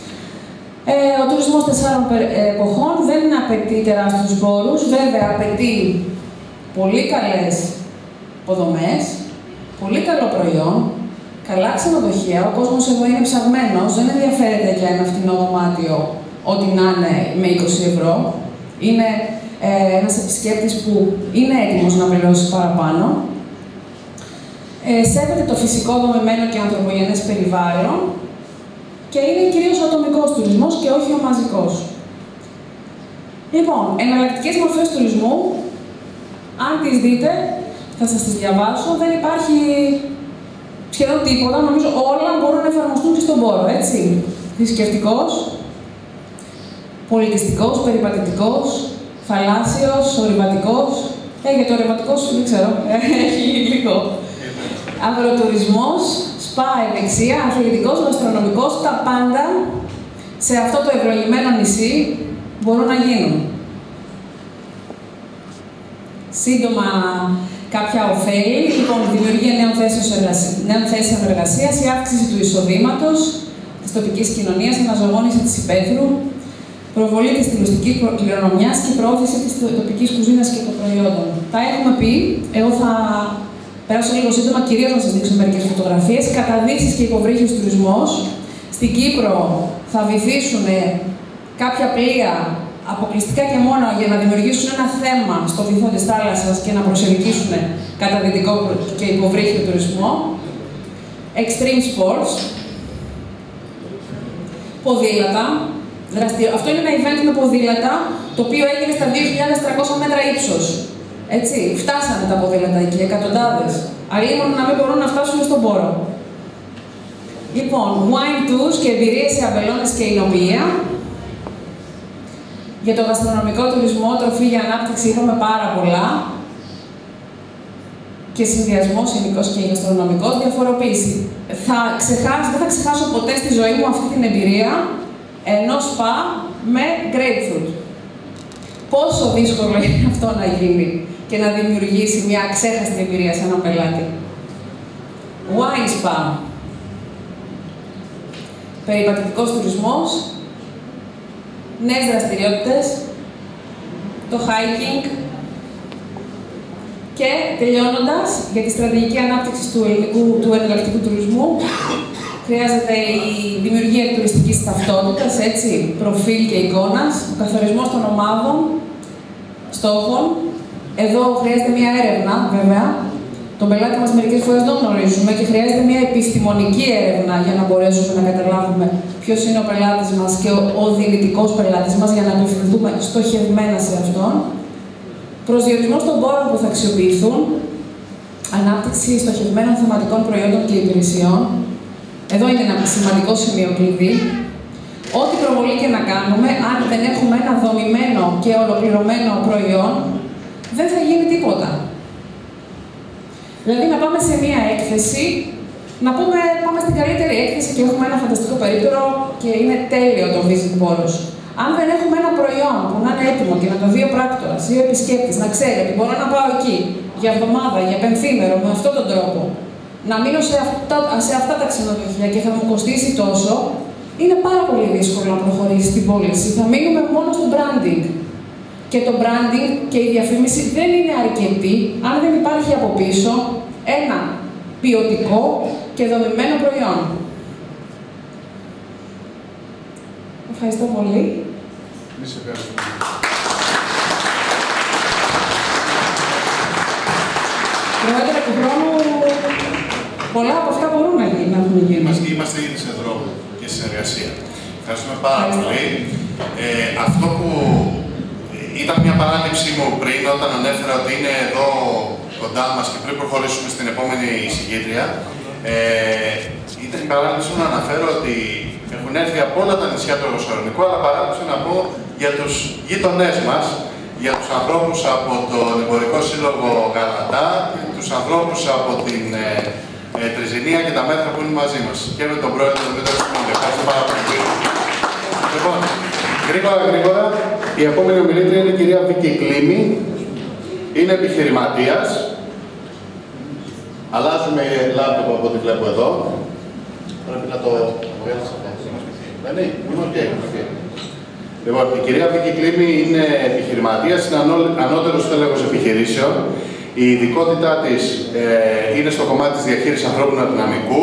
C: Ο τουρισμός 4 εποχών δεν απαιτεί τεράστιους πόρους, βέβαια απαιτεί πολύ καλές υποδομές, πολύ καλό προϊόν, καλά ξενοδοχεία. Ο κόσμος εδώ είναι ψαγμένος, δεν ενδιαφέρεται για ένα φτηνό δωμάτιο ό,τι να είναι με 20 ευρώ. Είναι ένας επισκέπτης που είναι έτοιμος να πληρώσει παραπάνω. Σέβεται το φυσικό δομημένο και ανθρωπογενές περιβάλλον και είναι κυρίως ο ατομικός τουρισμός και όχι ο μαζικός. Λοιπόν, εναλλακτικές μορφές τουρισμού, αν τις δείτε, θα σας τις διαβάσω, δεν υπάρχει σχεδόν τίποτα, νομίζω όλα μπορούν να εφαρμοστούν και στον πόρο, έτσι. Θρησκευτικός, πολιτιστικός, περιπατητικός, θαλάσσιος, ορειβατικός. Για το ορειβατικός δεν ξέρω, έχει λίγο. Αγροτουρισμός, σπα, ευεξία, αθλητικός, γαστρονομικός, τα πάντα σε αυτό το ευλογημένο νησί μπορούν να γίνουν. Σύντομα, κάποια ωφέλη, λοιπόν, δημιουργία νέων θέσεων εργασίας, η αύξηση του εισοδήματος της τοπικής κοινωνίας, αναζωογόνηση της υπαίθρου, προβολή της τηλεοπτικής κληρονομιάς και προώθηση της τοπικής κουζίνας και των προϊόντων. Τα έχουμε πει, εγώ θα περάσω λίγο σύντομα, κυρίως να σας δείξω μερικές φωτογραφίες. Καταδύσεις και υποβρύχιος τουρισμός. Στην Κύπρο θα βυθίσουν κάποια πλοία αποκλειστικά και μόνο για να δημιουργήσουν ένα θέμα στο βυθό της θάλασσας και να προσελκύσουν καταδυτικό και υποβρύχιο τουρισμό. Extreme sports. Ποδήλατα. Αυτό είναι ένα event με ποδήλατα, το οποίο έγινε στα 2.300 μέτρα ύψος. Έτσι, φτάσανε τα ποδήλατα εκεί, εκατοντάδες. Αλλήμον να μην μπορούν να φτάσουν στον πόρο. Λοιπόν, wine tours και εμπειρίες σε αμπελώνες και εινοποιία. Για το γαστρονομικό τουρισμό, τροφή για ανάπτυξη είχαμε πάρα πολλά. Και συνδυασμός ειδικός και γαστρονομικός, διαφοροποίηση. Δεν θα ξεχάσω ποτέ στη ζωή μου αυτή την εμπειρία ενός σπα με grapefruit. Πόσο δύσκολο είναι αυτό να γίνει και να δημιουργήσει μια αξέχαστη εμπειρία σε έναν πελάτη. Wine spa. Περιπατητικός τουρισμός. Νέες δραστηριότητες. Το hiking. Και τελειώνοντας, για τη στρατηγική ανάπτυξη του εναλλακτικού τουρισμού, χρειάζεται η δημιουργία τουριστικής ταυτότητας, έτσι, προφίλ και εικόνας, ο καθορισμός των ομάδων, στόχων. Εδώ χρειάζεται μια έρευνα, βέβαια. Τον πελάτη μας μερικές φορές δεν γνωρίζουμε και χρειάζεται μια επιστημονική έρευνα για να μπορέσουμε να καταλάβουμε ποιος είναι ο πελάτης μας και ο δυνητικός πελάτης μας για να απευθυνθούμε στοχευμένα σε αυτόν. Προσδιορισμός των πόρων που θα αξιοποιηθούν, ανάπτυξη στοχευμένων θεματικών προϊόντων και υπηρεσιών. Εδώ είναι ένα σημαντικό σημείο κλειδί. Ό,τι προβολή και να κάνουμε, αν δεν έχουμε ένα δομημένο και ολοκληρωμένο προϊόν, δεν θα γίνει τίποτα. Δηλαδή, να πάμε σε μία έκθεση, να πούμε πάμε στην καλύτερη έκθεση και έχουμε ένα φανταστικό περίπτερο και είναι τέλειο το visit πόρος. Αν δεν έχουμε ένα προϊόν που να είναι έτοιμο και να το δει ο πράκτορας ή ο επισκέπτης, να ξέρει ότι μπορώ να πάω εκεί για εβδομάδα, για πενθήμερο, με αυτόν τον τρόπο, να μείνω σε αυτά τα ξενοδοχεία και θα μου κοστίσει τόσο, είναι πάρα πολύ δύσκολο να προχωρήσει την πώληση. Θα μείνουμε μόνο στο branding. Και το branding και η διαφήμιση δεν είναι αρκετή αν δεν υπάρχει από πίσω ένα ποιοτικό και δομημένο προϊόν. Ευχαριστώ πολύ.
A: Εμείς ευχαριστούμε.
C: Πρόεδρε, του χρόνου πολλά από αυτά μπορούν να έχουν γίνει.
A: Είμαστε ήδη σε δρόμο και συνεργασία. Ευχαριστούμε πάρα πολύ. Αυτό που ήταν μια παράληψή μου πριν, όταν ανέφερα ότι είναι εδώ κοντά μας και πριν προχωρήσουμε στην επόμενη εισηγήτρια, ήταν η παράληψη μου να αναφέρω ότι έχουν έρθει από όλα τα νησιά του Αργοσορρονικού, αλλά παράληψη να πω για τους γείτονές μας, για τους ανθρώπους από τον Εμπορικό Σύλλογο Γαλατά, τους ανθρώπους από την Τριζηνία και τα μέτρα που είναι μαζί μας. Και με τον πρόεδρο του Δημήτρη Σιμώνη. Ευχαριστώ πάρα πολύ. Λοιπόν, γρήγορα, η επόμενη ομιλήτρια είναι η κυρία Βίκη Κλίμη. Είναι επιχειρηματίας. Αλλάζουμε λάπτοπ από ό,τι βλέπω εδώ. Πρέπει να το βγάλεις αυτό. Δεν είναι, οκ. Λοιπόν, η κυρία Βίκη Κλίμη είναι επιχειρηματίας, είναι ανώτερος τέλεχος επιχειρήσεων. Η ειδικότητά της είναι στο κομμάτι της διαχείρισης ανθρώπινου δυναμικού.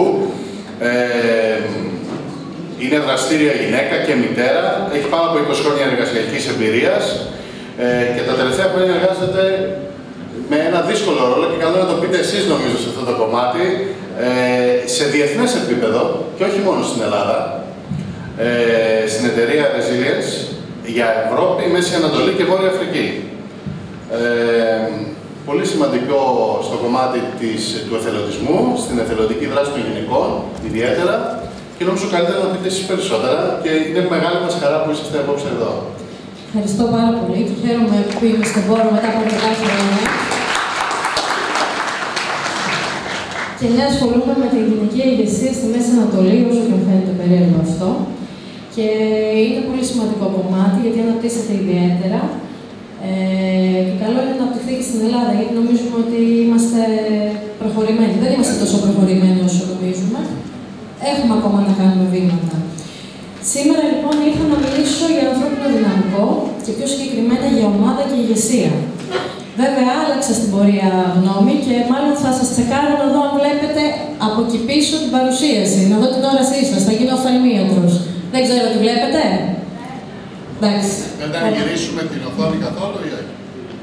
A: Είναι δραστήρια γυναίκα και μητέρα. Έχει πάνω από 20 χρόνια εργασιακής εμπειρίας και τα τελευταία χρόνια εργάζεται με ένα δύσκολο ρόλο και καλό να το πείτε εσείς νομίζω σε αυτό το κομμάτι, σε διεθνές επίπεδο και όχι μόνο στην Ελλάδα, στην εταιρεία Resilience για Ευρώπη, Μέση Ανατολή και Βόρεια Αφρική. Πολύ σημαντικό στο κομμάτι του εθελοντισμού, στην εθελοντική δράση των γυναικών, ιδιαίτερα. Και νομίζω καλύτερα να πείτε εσείς περισσότερα και είναι μεγάλη μας χαρά που είσαστε απόψε εδώ.
C: Ευχαριστώ πάρα πολύ και χαίρομαι που είμαι στον χώρο μετά από 10 χρόνια. Και ναι, ασχολούμαι με την γυναικεία ηγεσία στη Μέση Ανατολή, όσο και μου φαίνεται περίεργο αυτό. Και είναι πολύ σημαντικό κομμάτι, γιατί αναπτύσσεται ιδιαίτερα. Και καλό είναι να αναπτυχθεί και στην Ελλάδα, γιατί νομίζουμε ότι είμαστε προχωρημένοι. Δεν είμαστε τόσο προχωρημένοι όσο νομίζουμε. Έχουμε ακόμα να κάνουμε βήματα. Σήμερα λοιπόν ήρθα να μιλήσω για ανθρώπινο δυναμικό και πιο συγκεκριμένα για ομάδα και ηγεσία. Βέβαια, άλλαξα στην πορεία γνώμη και μάλλον θα σας τσεκάρω να δω αν βλέπετε από εκεί πίσω την παρουσίαση, να δω την όρασή σας, θα γίνω οφθαλμίατρος. Δεν ξέρω τι βλέπετε. Εντάξει.
A: Δεν θα γυρίσουμε την οθόνη καθόλου ή όχι?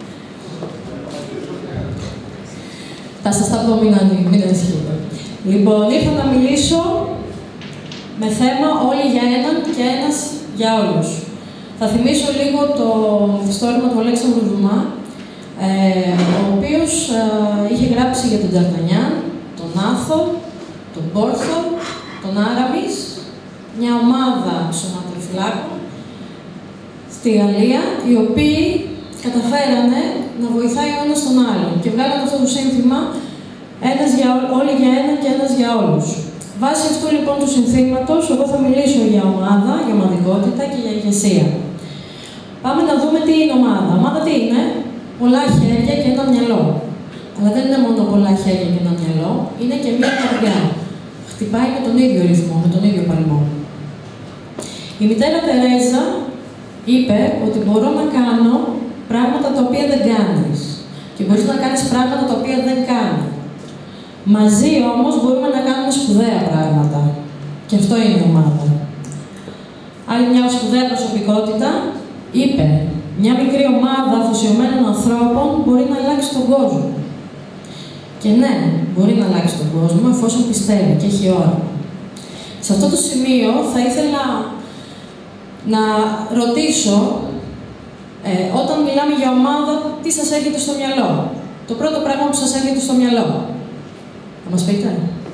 C: Θα σας τα πω, μην ανησυχείτε. Λοιπόν, ήρθα να μιλήσω με θέμα όλοι για έναν και ένας για όλους. Θα θυμίσω λίγο το μυθιστόρημα του Αλέξανδρου Δουμά, ο οποίος είχε γράψει για τον Νταρτανιάν, τον Άθο, τον Πόρθο, τον Άραμις, μια ομάδα σωματοφυλάκων στη Γαλλία, οι οποίοι καταφέρανε να βοηθάει ο ένας τον άλλον και βγάλανε αυτό το σύνθημα όλοι για έναν και ένας για όλους. Βάσει αυτού λοιπόν του συνθήματος, εγώ θα μιλήσω για ομάδα, για ομαδικότητα και για ηγεσία. Πάμε να δούμε τι είναι ομάδα. Ομάδα τι είναι? Πολλά χέρια και ένα μυαλό. Αλλά δεν είναι μόνο πολλά χέρια και ένα μυαλό, είναι και μία καρδιά. Χτυπάει με τον ίδιο ρυθμό, με τον ίδιο παλμό. Η μητέρα Τερέζα είπε ότι μπορώ να κάνω πράγματα τα οποία δεν κάνεις. Και μπορείς να κάνεις πράγματα τα οποία δεν κάνω. Μαζί όμως μπορούμε να κάνουμε σπουδαία πράγματα. Και αυτό είναι η ομάδα. Άλλη μια σπουδαία προσωπικότητα είπε: μια μικρή ομάδα αφοσιωμένων ανθρώπων μπορεί να αλλάξει τον κόσμο. Και ναι, μπορεί να αλλάξει τον κόσμο εφόσον πιστεύει και έχει όραμα. Σε αυτό το σημείο θα ήθελα να ρωτήσω, όταν μιλάμε για ομάδα, τι σας έρχεται στο μυαλό? Το πρώτο πράγμα που σας έρχεται στο μυαλό. Θα μας πείτε.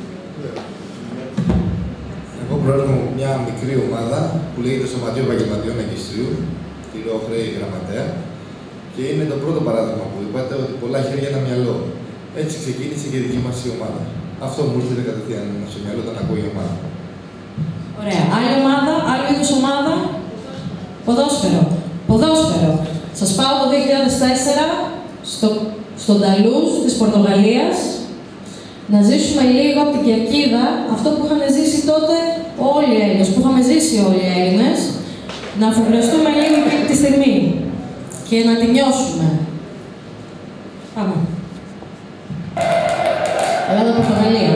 D: Εγώ προέρχομαι από μια μικρή ομάδα που λέγεται Σωματείο Επαγγελματιών Εγκιστρίου, τη λέω Χρέη Γραμματέα, και είναι το πρώτο παράδειγμα που είπατε, ότι πολλά χέρια ένα μυαλό. Έτσι ξεκίνησε και η δική μας η ομάδα. Αυτό μου ήρθε κατευθείαν στο μυαλό όταν ακούω η ομάδα.
C: Ωραία. Άλλη ομάδα, άλλο είδους ομάδα. Ποδόσφαιρο. Ποδόσφαιρο. Σας πάω το 2004 στο Νταλούζ της Πορτογαλίας, να ζήσουμε λίγο από την κερκίδα αυτό που είχαν ζήσει τότε όλοι οι Έλληνες, που είχαμε ζήσει όλοι οι Έλληνες, να αφογκραστούμε λίγο τη στιγμή και να τη νιώσουμε. Πάμε. Ελλάδα, Πορτογαλία.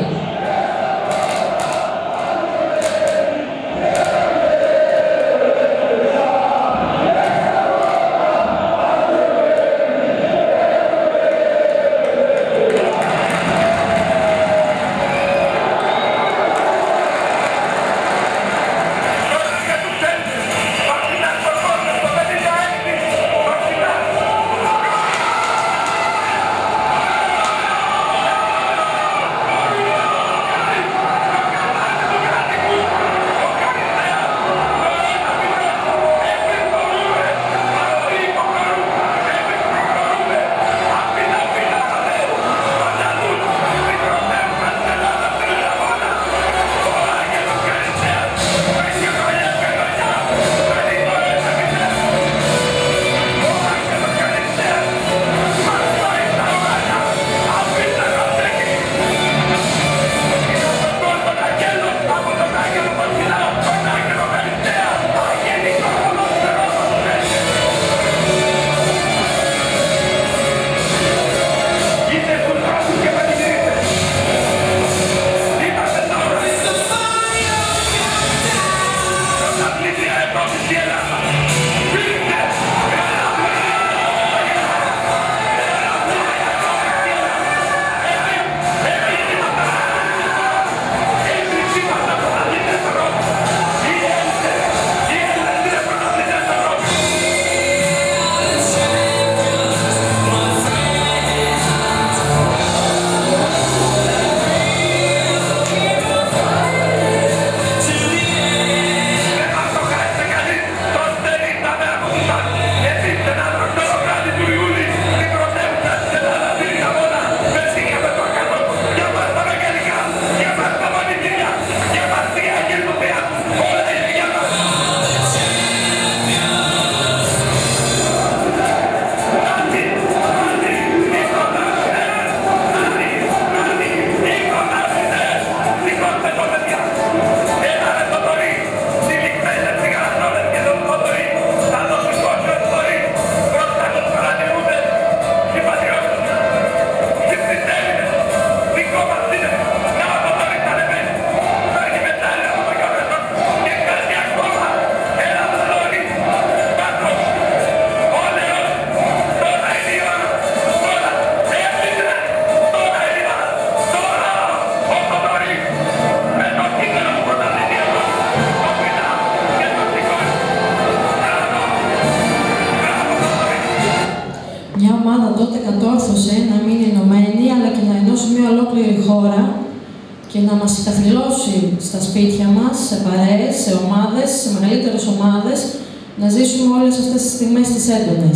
E: χώρα και να μας καθυλώσει στα σπίτια μας, σε παρέες, σε ομάδες, σε μεγαλύτερες ομάδες, να ζήσουμε όλες αυτές τις στιγμές τις έντονες.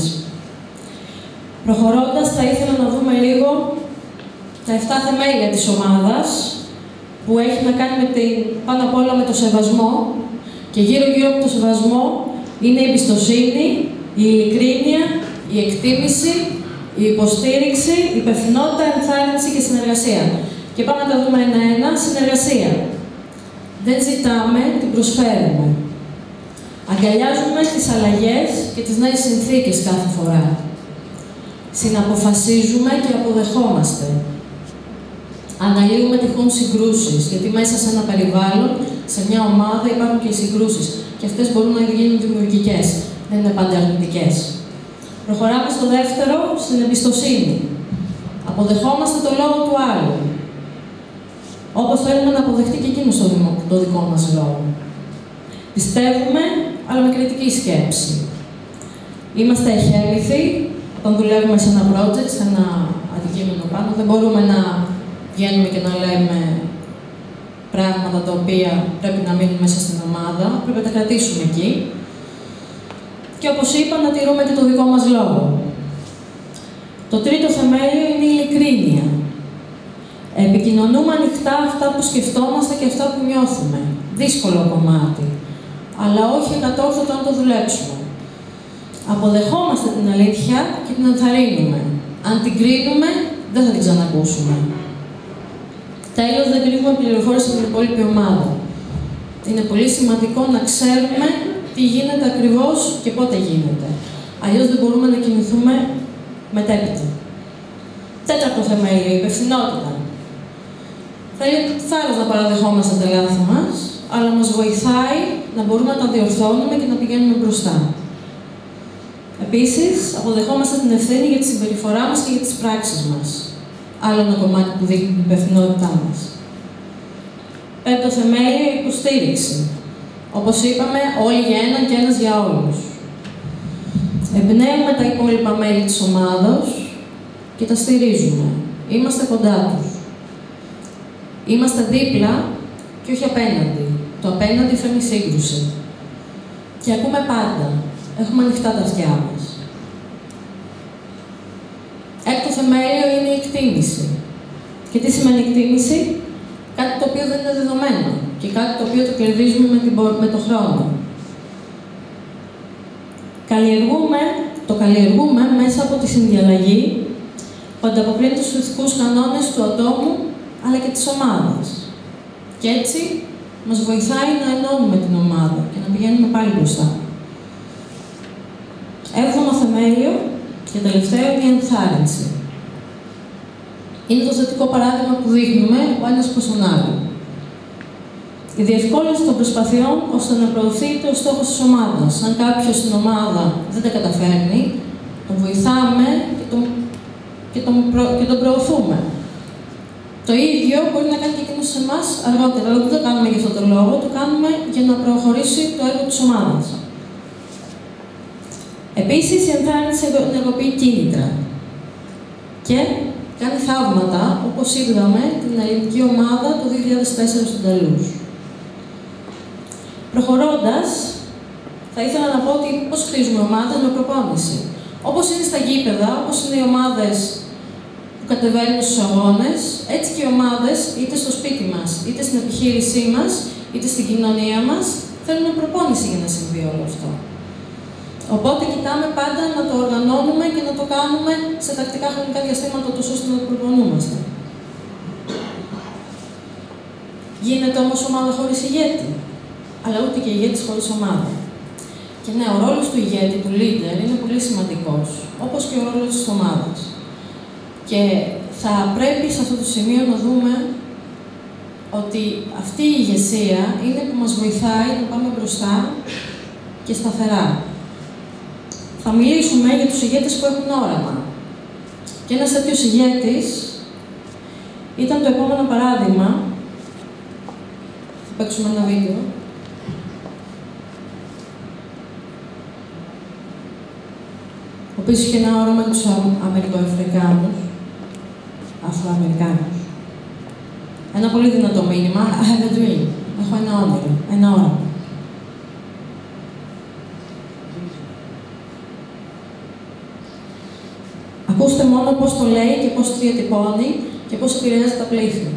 E: Προχωρώντας, θα ήθελα να δούμε λίγο τα 7 θεμέλια της ομάδας, που έχει να κάνει πάνω απ' όλα με το σεβασμό, και γύρω-γύρω από το σεβασμό είναι η εμπιστοσύνη, η ειλικρίνεια, η εκτίμηση, η υποστήριξη, η υπευθυνότητα, ενθάρρυνση και συνεργασία. Και πάμε να τα δούμε ένα-ένα. Συνεργασία. Δεν ζητάμε, την προσφέρουμε. Αγκαλιάζουμε τις αλλαγές και τις νέες συνθήκες κάθε φορά. Συναποφασίζουμε και αποδεχόμαστε. Αναλύουμε τυχόν συγκρούσεις, γιατί μέσα σε ένα περιβάλλον, σε μια ομάδα υπάρχουν και οι συγκρούσεις. Και αυτές μπορούν να γίνουν δημιουργικές, δεν είναι πάντα αρνητικές. Προχωράμε στο δεύτερο, στην εμπιστοσύνη. Αποδεχόμαστε το λόγο του άλλου. Όπως θέλουμε να αποδεχτεί και εκείνος το δικό μας λόγο. Πιστεύουμε, αλλά με κριτική σκέψη. Είμαστε εχέληθοι όταν δουλεύουμε σε ένα project, σε ένα αντικείμενο πάνω. Δεν μπορούμε να βγαίνουμε και να λέμε πράγματα τα οποία πρέπει να μείνουν μέσα στην ομάδα. Πρέπει να τα κρατήσουμε εκεί. Και όπως είπα, να τηρούμε και το δικό μας λόγο. Το τρίτο θεμέλιο είναι η ειλικρίνεια. Επικοινωνούμε ανοιχτά αυτά που σκεφτόμαστε και αυτά που νιώθουμε. Δύσκολο κομμάτι, αλλά όχι εκατόρθωτο αν το δουλέψουμε. Αποδεχόμαστε την αλήθεια και την ενθαρρύνουμε. Αν την κρίνουμε, δεν θα την ξανακούσουμε. Τέλος, δεν κρύβουμε πληροφόρηση από την υπόλοιπη ομάδα. Είναι πολύ σημαντικό να ξέρουμε τι γίνεται ακριβώς και πότε γίνεται. Αλλιώς δεν μπορούμε να κινηθούμε μετέπειτα. Τέταρτο θεμέλιο, η υπευθυνότητα. Θέλει θάρρος να παραδεχόμαστε τα λάθη μας, αλλά μας βοηθάει να μπορούμε να τα διορθώνουμε και να πηγαίνουμε μπροστά. Επίσης, αποδεχόμαστε την ευθύνη για τη συμπεριφορά μας και για τις πράξεις μας. Άλλο ένα κομμάτι που δείχνει την υπευθυνότητά μας. Πέμπτο θεμέλιο, η υποστήριξη. Όπως είπαμε, όλοι για έναν και ένας για όλους. Εμπνέουμε τα υπόλοιπα μέλη της ομάδας και τα στηρίζουμε. Είμαστε κοντά τους. Είμαστε δίπλα και όχι απέναντι. Το απέναντι φέρνει σύγκρουση. Και ακούμε πάντα. Έχουμε ανοιχτά τα αυτιά μας. Έκτο θεμέλιο είναι η εκτίμηση. Και τι σημαίνει εκτίμηση? Κάτι το οποίο δεν είναι δεδομένο και κάτι το οποίο το κερδίζουμε με το χρόνο. Το καλλιεργούμε μέσα από τη συνδιαλλαγή που ανταποκρίνεται στους ηθικούς κανόνες του ατόμου αλλά και της ομάδας. Και έτσι μας βοηθάει να ενώνουμε την ομάδα και να πηγαίνουμε πάλι μπροστά. Έβδομο θεμέλιο και τελευταίο είναι η ενθάρρυνση. Είναι το θετικό παράδειγμα που δείχνουμε ο ένας προς τον άλλο. Η διευκόλυνση των προσπαθειών ώστε να προωθείται ο στόχος της ομάδας. Αν κάποιος στην ομάδα δεν τα καταφέρνει, τον βοηθάμε και τον προωθούμε. Το ίδιο μπορεί να κάνει και εκείνος σε εμάς αργότερα, αλλά δεν το κάνουμε για αυτόν τον λόγο, το κάνουμε για να προχωρήσει το έργο της ομάδας. Επίσης, η ενθάρρυνση ενεργοποιεί κίνητρα και κάνει θαύματα, όπως είδαμε την ελληνική ομάδα το 2004 στον Ταλούς. Προχωρώντας, θα ήθελα να πω ότι πώς χτίζουμε ομάδες με προπόνηση. Όπως είναι στα γήπεδα, όπως είναι οι ομάδες που κατεβαίνουν στους αγώνες, έτσι και οι ομάδες, είτε στο σπίτι μας, είτε στην επιχείρησή μας, είτε στην κοινωνία μας, θέλουν προπόνηση για να συμβεί όλο αυτό. Οπότε κοιτάμε πάντα να το οργανώνουμε και να το κάνουμε σε τακτικά χρονικά διαστήματα, τόσο ώστε να το προπονούμαστε. Γίνεται όμως ομάδα χωρίς ηγέτη, αλλά ούτε και ηγέτης χωρίς ομάδα. Και ναι, ο ρόλος του ηγέτη, του leader, είναι πολύ σημαντικός, όπως και ο ρόλος της ομάδας. Και θα πρέπει σε αυτό το σημείο να δούμε ότι αυτή η ηγεσία είναι που μας βοηθάει να πάμε μπροστά και σταθερά. Θα μιλήσουμε για τους ηγέτες που έχουν όραμα. Και ένας τέτοιος ηγέτης ήταν το επόμενο παράδειγμα. Θα παίξουμε ένα βίντεο. Ο οποίος είχε ένα όραμα για τους Αμερικοαφρικάνους, Αφροαμερικάνους. Ένα πολύ δυνατό μήνυμα. I have a dream. Έχω ένα όνειρο, ένα όραμα. Ακούστε μόνο πώς το λέει και πώς το διατυπώνει και πώς επηρεάζει τα πλήθη.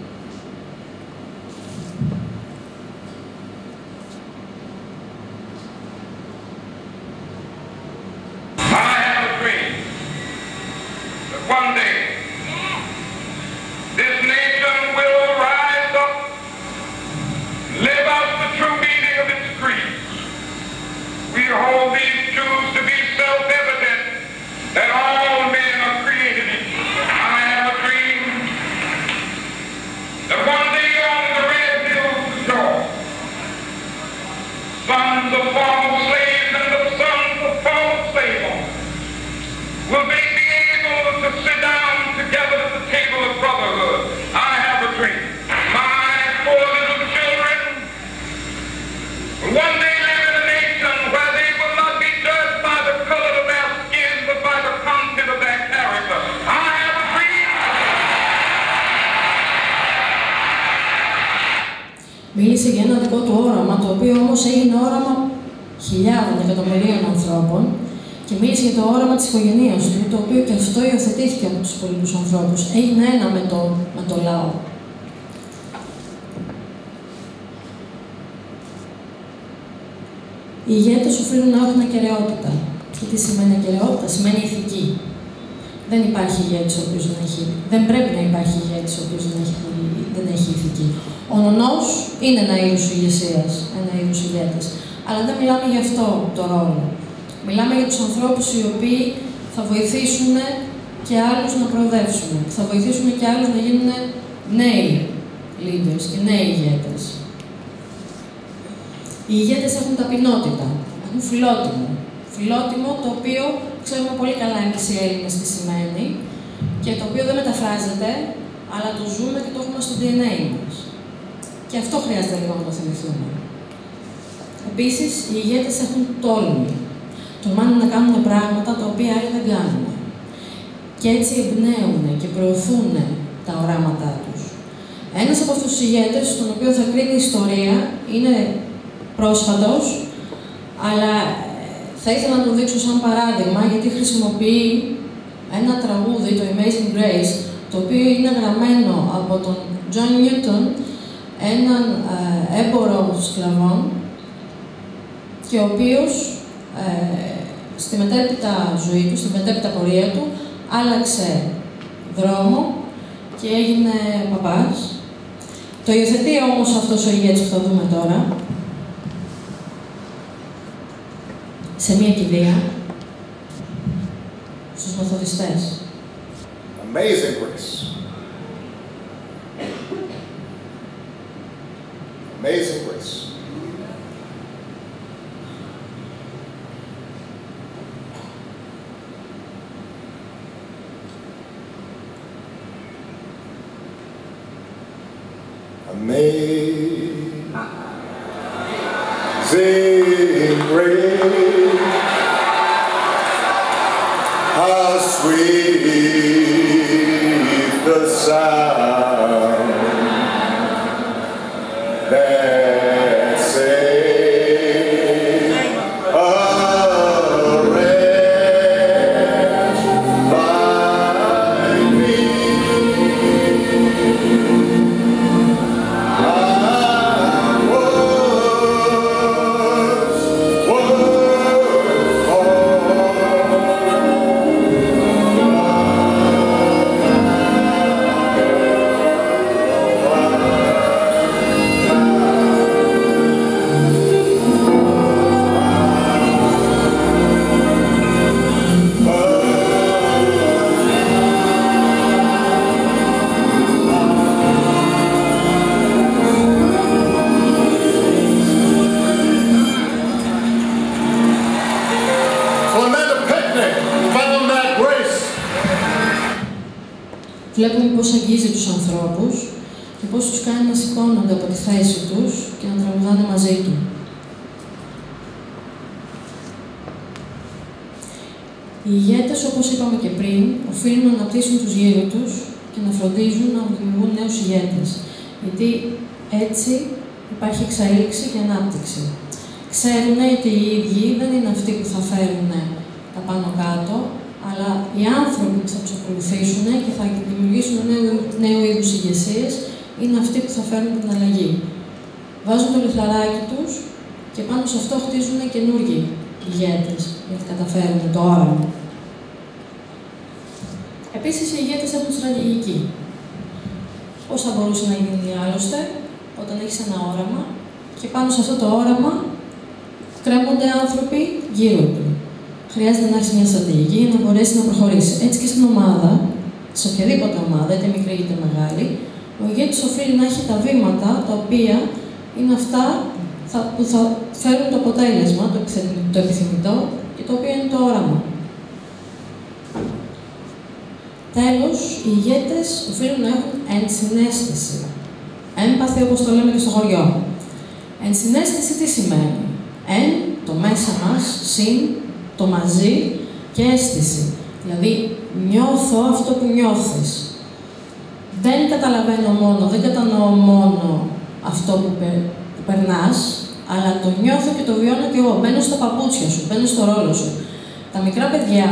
E: Μίλησε για ένα δικό του όραμα, το οποίο όμως έγινε όραμα χιλιάδων εκατομμυρίων ανθρώπων και μίλησε για το όραμα της οικογένειας του, το οποίο και αυτό υιοθετήθηκε από τους υπόλοιπους ανθρώπους. Έγινε ένα με το λαό. Οι ηγέτες οφείλουν να έχουν ακεραιότητα. Και τι σημαίνει ακεραιότητα? Σημαίνει ηθική. Δεν υπάρχει ηγέτης ο οποίος δεν πρέπει να υπάρχει ηγέτης ο οποίος δεν έχει ηθική. Ο νονός είναι ένα είδος ηγεσίας, ένα είδος ηγέτης. Αλλά δεν μιλάμε για αυτό το ρόλο. Μιλάμε για τους ανθρώπους οι οποίοι θα βοηθήσουν και άλλους να προοδεύσουν. Θα βοηθήσουν και άλλους να γίνουν νέοι leaders και νέοι ηγέτες. Οι ηγέτες έχουν ταπεινότητα, έχουν φιλότιμο. Φιλότιμο το οποίο ξέρουμε πολύ καλά εμείς οι Έλληνες τι σημαίνει και το οποίο δεν μεταφράζεται, αλλά το ζούμε και το έχουμε στο DNA μας. Και αυτό χρειάζεται λίγο να το θυμηθούμε. Επίσης, οι ηγέτες έχουν τόλμη. Τολμάνε να κάνουν πράγματα τα οποία άλλοι δεν κάνουν. Και έτσι εμπνέουν και προωθούν τα οράματά τους. Ένας από αυτούς τους ηγέτες, τον οποίο θα κρίνει η ιστορία, είναι πρόσφατος, αλλά θα ήθελα να το δείξω σαν παράδειγμα, γιατί χρησιμοποιεί ένα τραγούδι, το Amazing Grace, το οποίο είναι γραμμένο από τον John Newton, έναν έμπορο σκλαβών, και ο οποίος στη μετέπειτα ζωή του, στη μετέπειτα πορεία του, άλλαξε δρόμο και έγινε παπάς. Το υιοθετεί όμως αυτός ο ηγέτης που θα δούμε τώρα, σε μία κηδεία, στους μεθοδιστές.
F: Amazing grace. Amazing grace. Amazing grace, how sweet the sound that saved a wretch like me.
E: Βλέπουμε πώς αγγίζει τους ανθρώπους και πώς τους κάνει να σηκώνονται από τη θέση τους και να τραγουδάνε μαζί του. Οι ηγέτες, όπως είπαμε και πριν, οφείλουν να αναπτύσσουν τους γύρω τους και και να φροντίζουν να δημιουργούν νέους ηγέτες. Γιατί έτσι υπάρχει εξέλιξη και ανάπτυξη. Ξέρουν ότι οι ίδιοι δεν είναι αυτοί που θα φέρουν τα πάνω κάτω, αλλά οι άνθρωποι που θα τους ακολουθήσουν και θα δημιουργήσουν νέου είδους ηγεσίες είναι αυτοί που θα φέρουν την αλλαγή. Βάζουν το λιθαράκι τους και πάνω σε αυτό χτίζουν καινούργιοι ηγέτες, γιατί καταφέρουν το όραμα. Επίσης, οι ηγέτες έχουν στρατηγική. Πώς θα μπορούσε να γίνει άλλωστε, όταν έχεις ένα όραμα και πάνω σε αυτό το όραμα κρέμονται άνθρωποι γύρω του. Χρειάζεται να έχει μια στρατηγική για να μπορέσει να προχωρήσει. Έτσι και στην ομάδα, σε οποιαδήποτε ομάδα, είτε μικρή είτε μεγάλη, ο ηγέτης οφείλει να έχει τα βήματα τα οποία είναι αυτά που θα φέρουν το αποτέλεσμα, το επιθυμητό και το οποίο είναι το όραμα. Τέλος, οι ηγέτες οφείλουν να έχουν ενσυναίσθηση. Έμπαθη, όπως το λέμε και στο χωριό. Ενσυναίσθηση τι σημαίνει? Το μέσα μας, συν, το μαζί και αίσθηση. Δηλαδή, νιώθω αυτό που νιώθεις. Δεν καταλαβαίνω μόνο, δεν κατανοώ μόνο αυτό που περνάς, αλλά το νιώθω και το βιώνω κι εγώ. Μπαίνω στα παπούτσια σου, μπαίνω στο ρόλο σου. Τα μικρά παιδιά,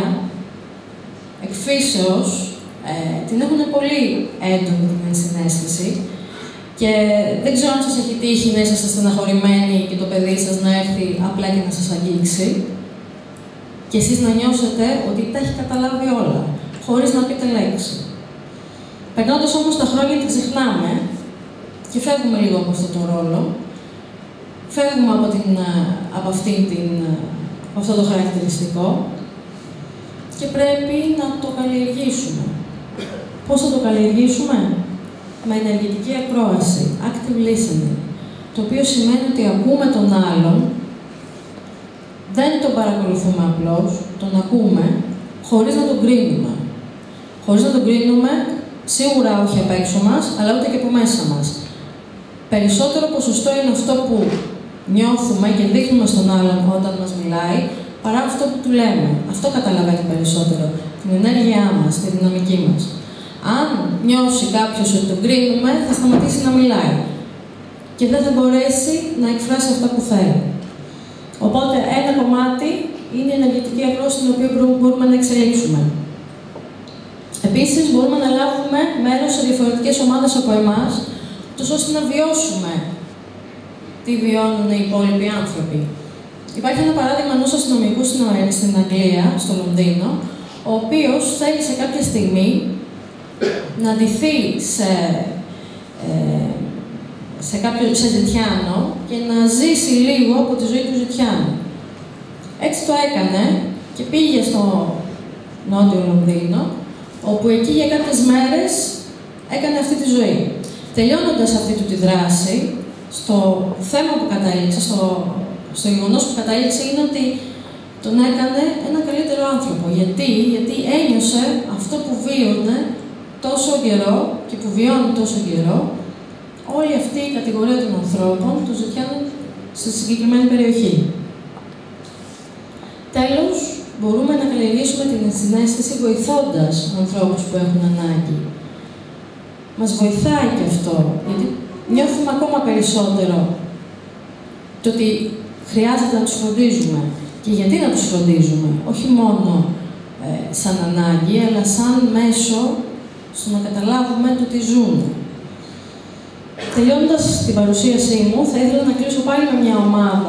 E: εκφύσεως, την έχουν πολύ έντονη την ενσυναίσθηση και δεν ξέρω αν σας έχει τύχει να είσαστε στεναχωρημένοι και το παιδί σας να έρθει απλά και να σας αγγίξει και εσείς να νιώσετε ότι τα έχει καταλάβει όλα, χωρίς να πείτε λέξη. Περνώντας όμως τα χρόνια την ξεχνάμε και φεύγουμε λίγο από αυτό το ρόλο, φεύγουμε από αυτό το χαρακτηριστικό και πρέπει να το καλλιεργήσουμε. Πώς θα το καλλιεργήσουμε? Με ενεργητική ακρόαση, active listening, το οποίο σημαίνει ότι ακούμε τον άλλον, δεν τον παρακολουθούμε απλώς, τον ακούμε, χωρίς να τον κρίνουμε. Χωρίς να τον κρίνουμε, σίγουρα όχι απ' έξω μας, αλλά ούτε και από μέσα μας. Περισσότερο ποσοστό είναι αυτό που νιώθουμε και δείχνουμε στον άλλον όταν μας μιλάει, παρά αυτό που του λέμε. Αυτό καταλαβαίνει περισσότερο, την ενέργειά μας, τη δυναμική μας. Αν νιώσει κάποιος ότι τον κρίνουμε, θα σταματήσει να μιλάει και δεν θα μπορέσει να εκφράσει αυτά που θέλει. Οπότε, ένα κομμάτι είναι η ενεργητική ακρόαση, την οποία μπορούμε να εξελίξουμε. Επίσης, μπορούμε να λάβουμε μέρος σε διαφορετικές ομάδες από εμάς, ώστε να βιώσουμε τι βιώνουν οι υπόλοιποι άνθρωποι. Υπάρχει ένα παράδειγμα ενός αστυνομικού στην Αγγλία, στο Λονδίνο, ο οποίος θέλει σε κάποια στιγμή να ντυθεί σε ζητιάνο και να ζήσει λίγο από τη ζωή του ζητιάνου. Έτσι το έκανε και πήγε στο νότιο Λονδίνο, όπου εκεί για κάποιες μέρες έκανε αυτή τη ζωή. Τελειώνοντας αυτή του τη δράση, στο θέμα που κατέληξε, στο γεγονός που κατέληξε είναι ότι τον έκανε ένα καλύτερο άνθρωπο. Γιατί ένιωσε αυτό που βίωνε τόσο καιρό και που βιώνει τόσο καιρό όλη αυτή η κατηγορία των ανθρώπων που ζητιάνουν σε συγκεκριμένη περιοχή. Τέλος, μπορούμε να καλλιεργήσουμε την συναίσθηση βοηθώντας ανθρώπους που έχουν ανάγκη. Μας βοηθάει και αυτό, γιατί νιώθουμε ακόμα περισσότερο το ότι χρειάζεται να τους φροντίζουμε. Και γιατί να τους φροντίζουμε, όχι μόνο σαν ανάγκη, αλλά σαν μέσο στο να καταλάβουμε το τι ζουν. Τελειώνοντας την παρουσίασή μου, θα ήθελα να κλείσω πάλι με μια ομάδα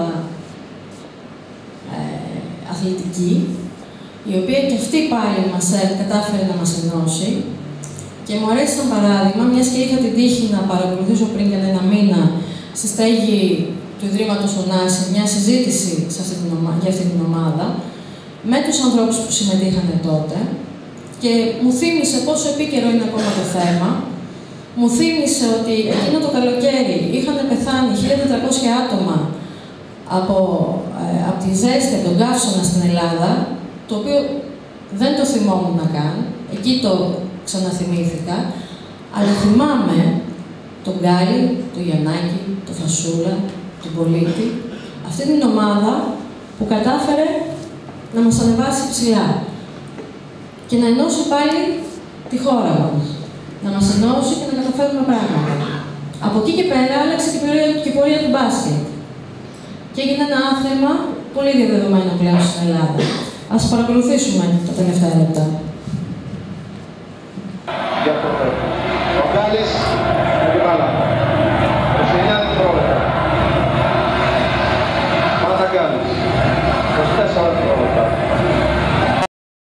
E: αθλητική, η οποία και αυτή πάλι κατάφερε να μας ενώσει. Και μου αρέσει σαν παράδειγμα, μιας και είχα την τύχη να παρακολουθήσω πριν για ένα μήνα στη στέγη του Ιδρύματος Ωνάση μια συζήτηση για αυτή την ομάδα με τους ανθρώπους που συμμετείχαν τότε και μου θύμισε πόσο επίκαιρο είναι ακόμα το θέμα. Μου θύμισε ότι εκείνο το καλοκαίρι είχαν πεθάνει 1.400 άτομα από τη ζέστη, από τον καύσωνα στην Ελλάδα, το οποίο δεν το θυμόμουν καν, εκεί το ξαναθυμήθηκα, αλλά θυμάμαι τον Γκάλι, τον Γιαννάκη, τον Φασούλα, τον Πολίτη, αυτή την ομάδα που κατάφερε να μας ανεβάσει ψηλά και να ενώσει πάλι τη χώρα μας. να μας ενώσει και να καταφέρουμε πράγματα. Από εκεί και πέρα άλλαξε και η πορεία του μπάσκετ. Και έγινε ένα άθλημα πολύ διαδεδομένο πλέον στην Ελλάδα. Ας παρακολουθήσουμε τα τελευταία λεπτά.
G: Ο Γκάλης με την μπάλα. 29 δευτερόλεπτα. Πάντα Γκάλης. 24.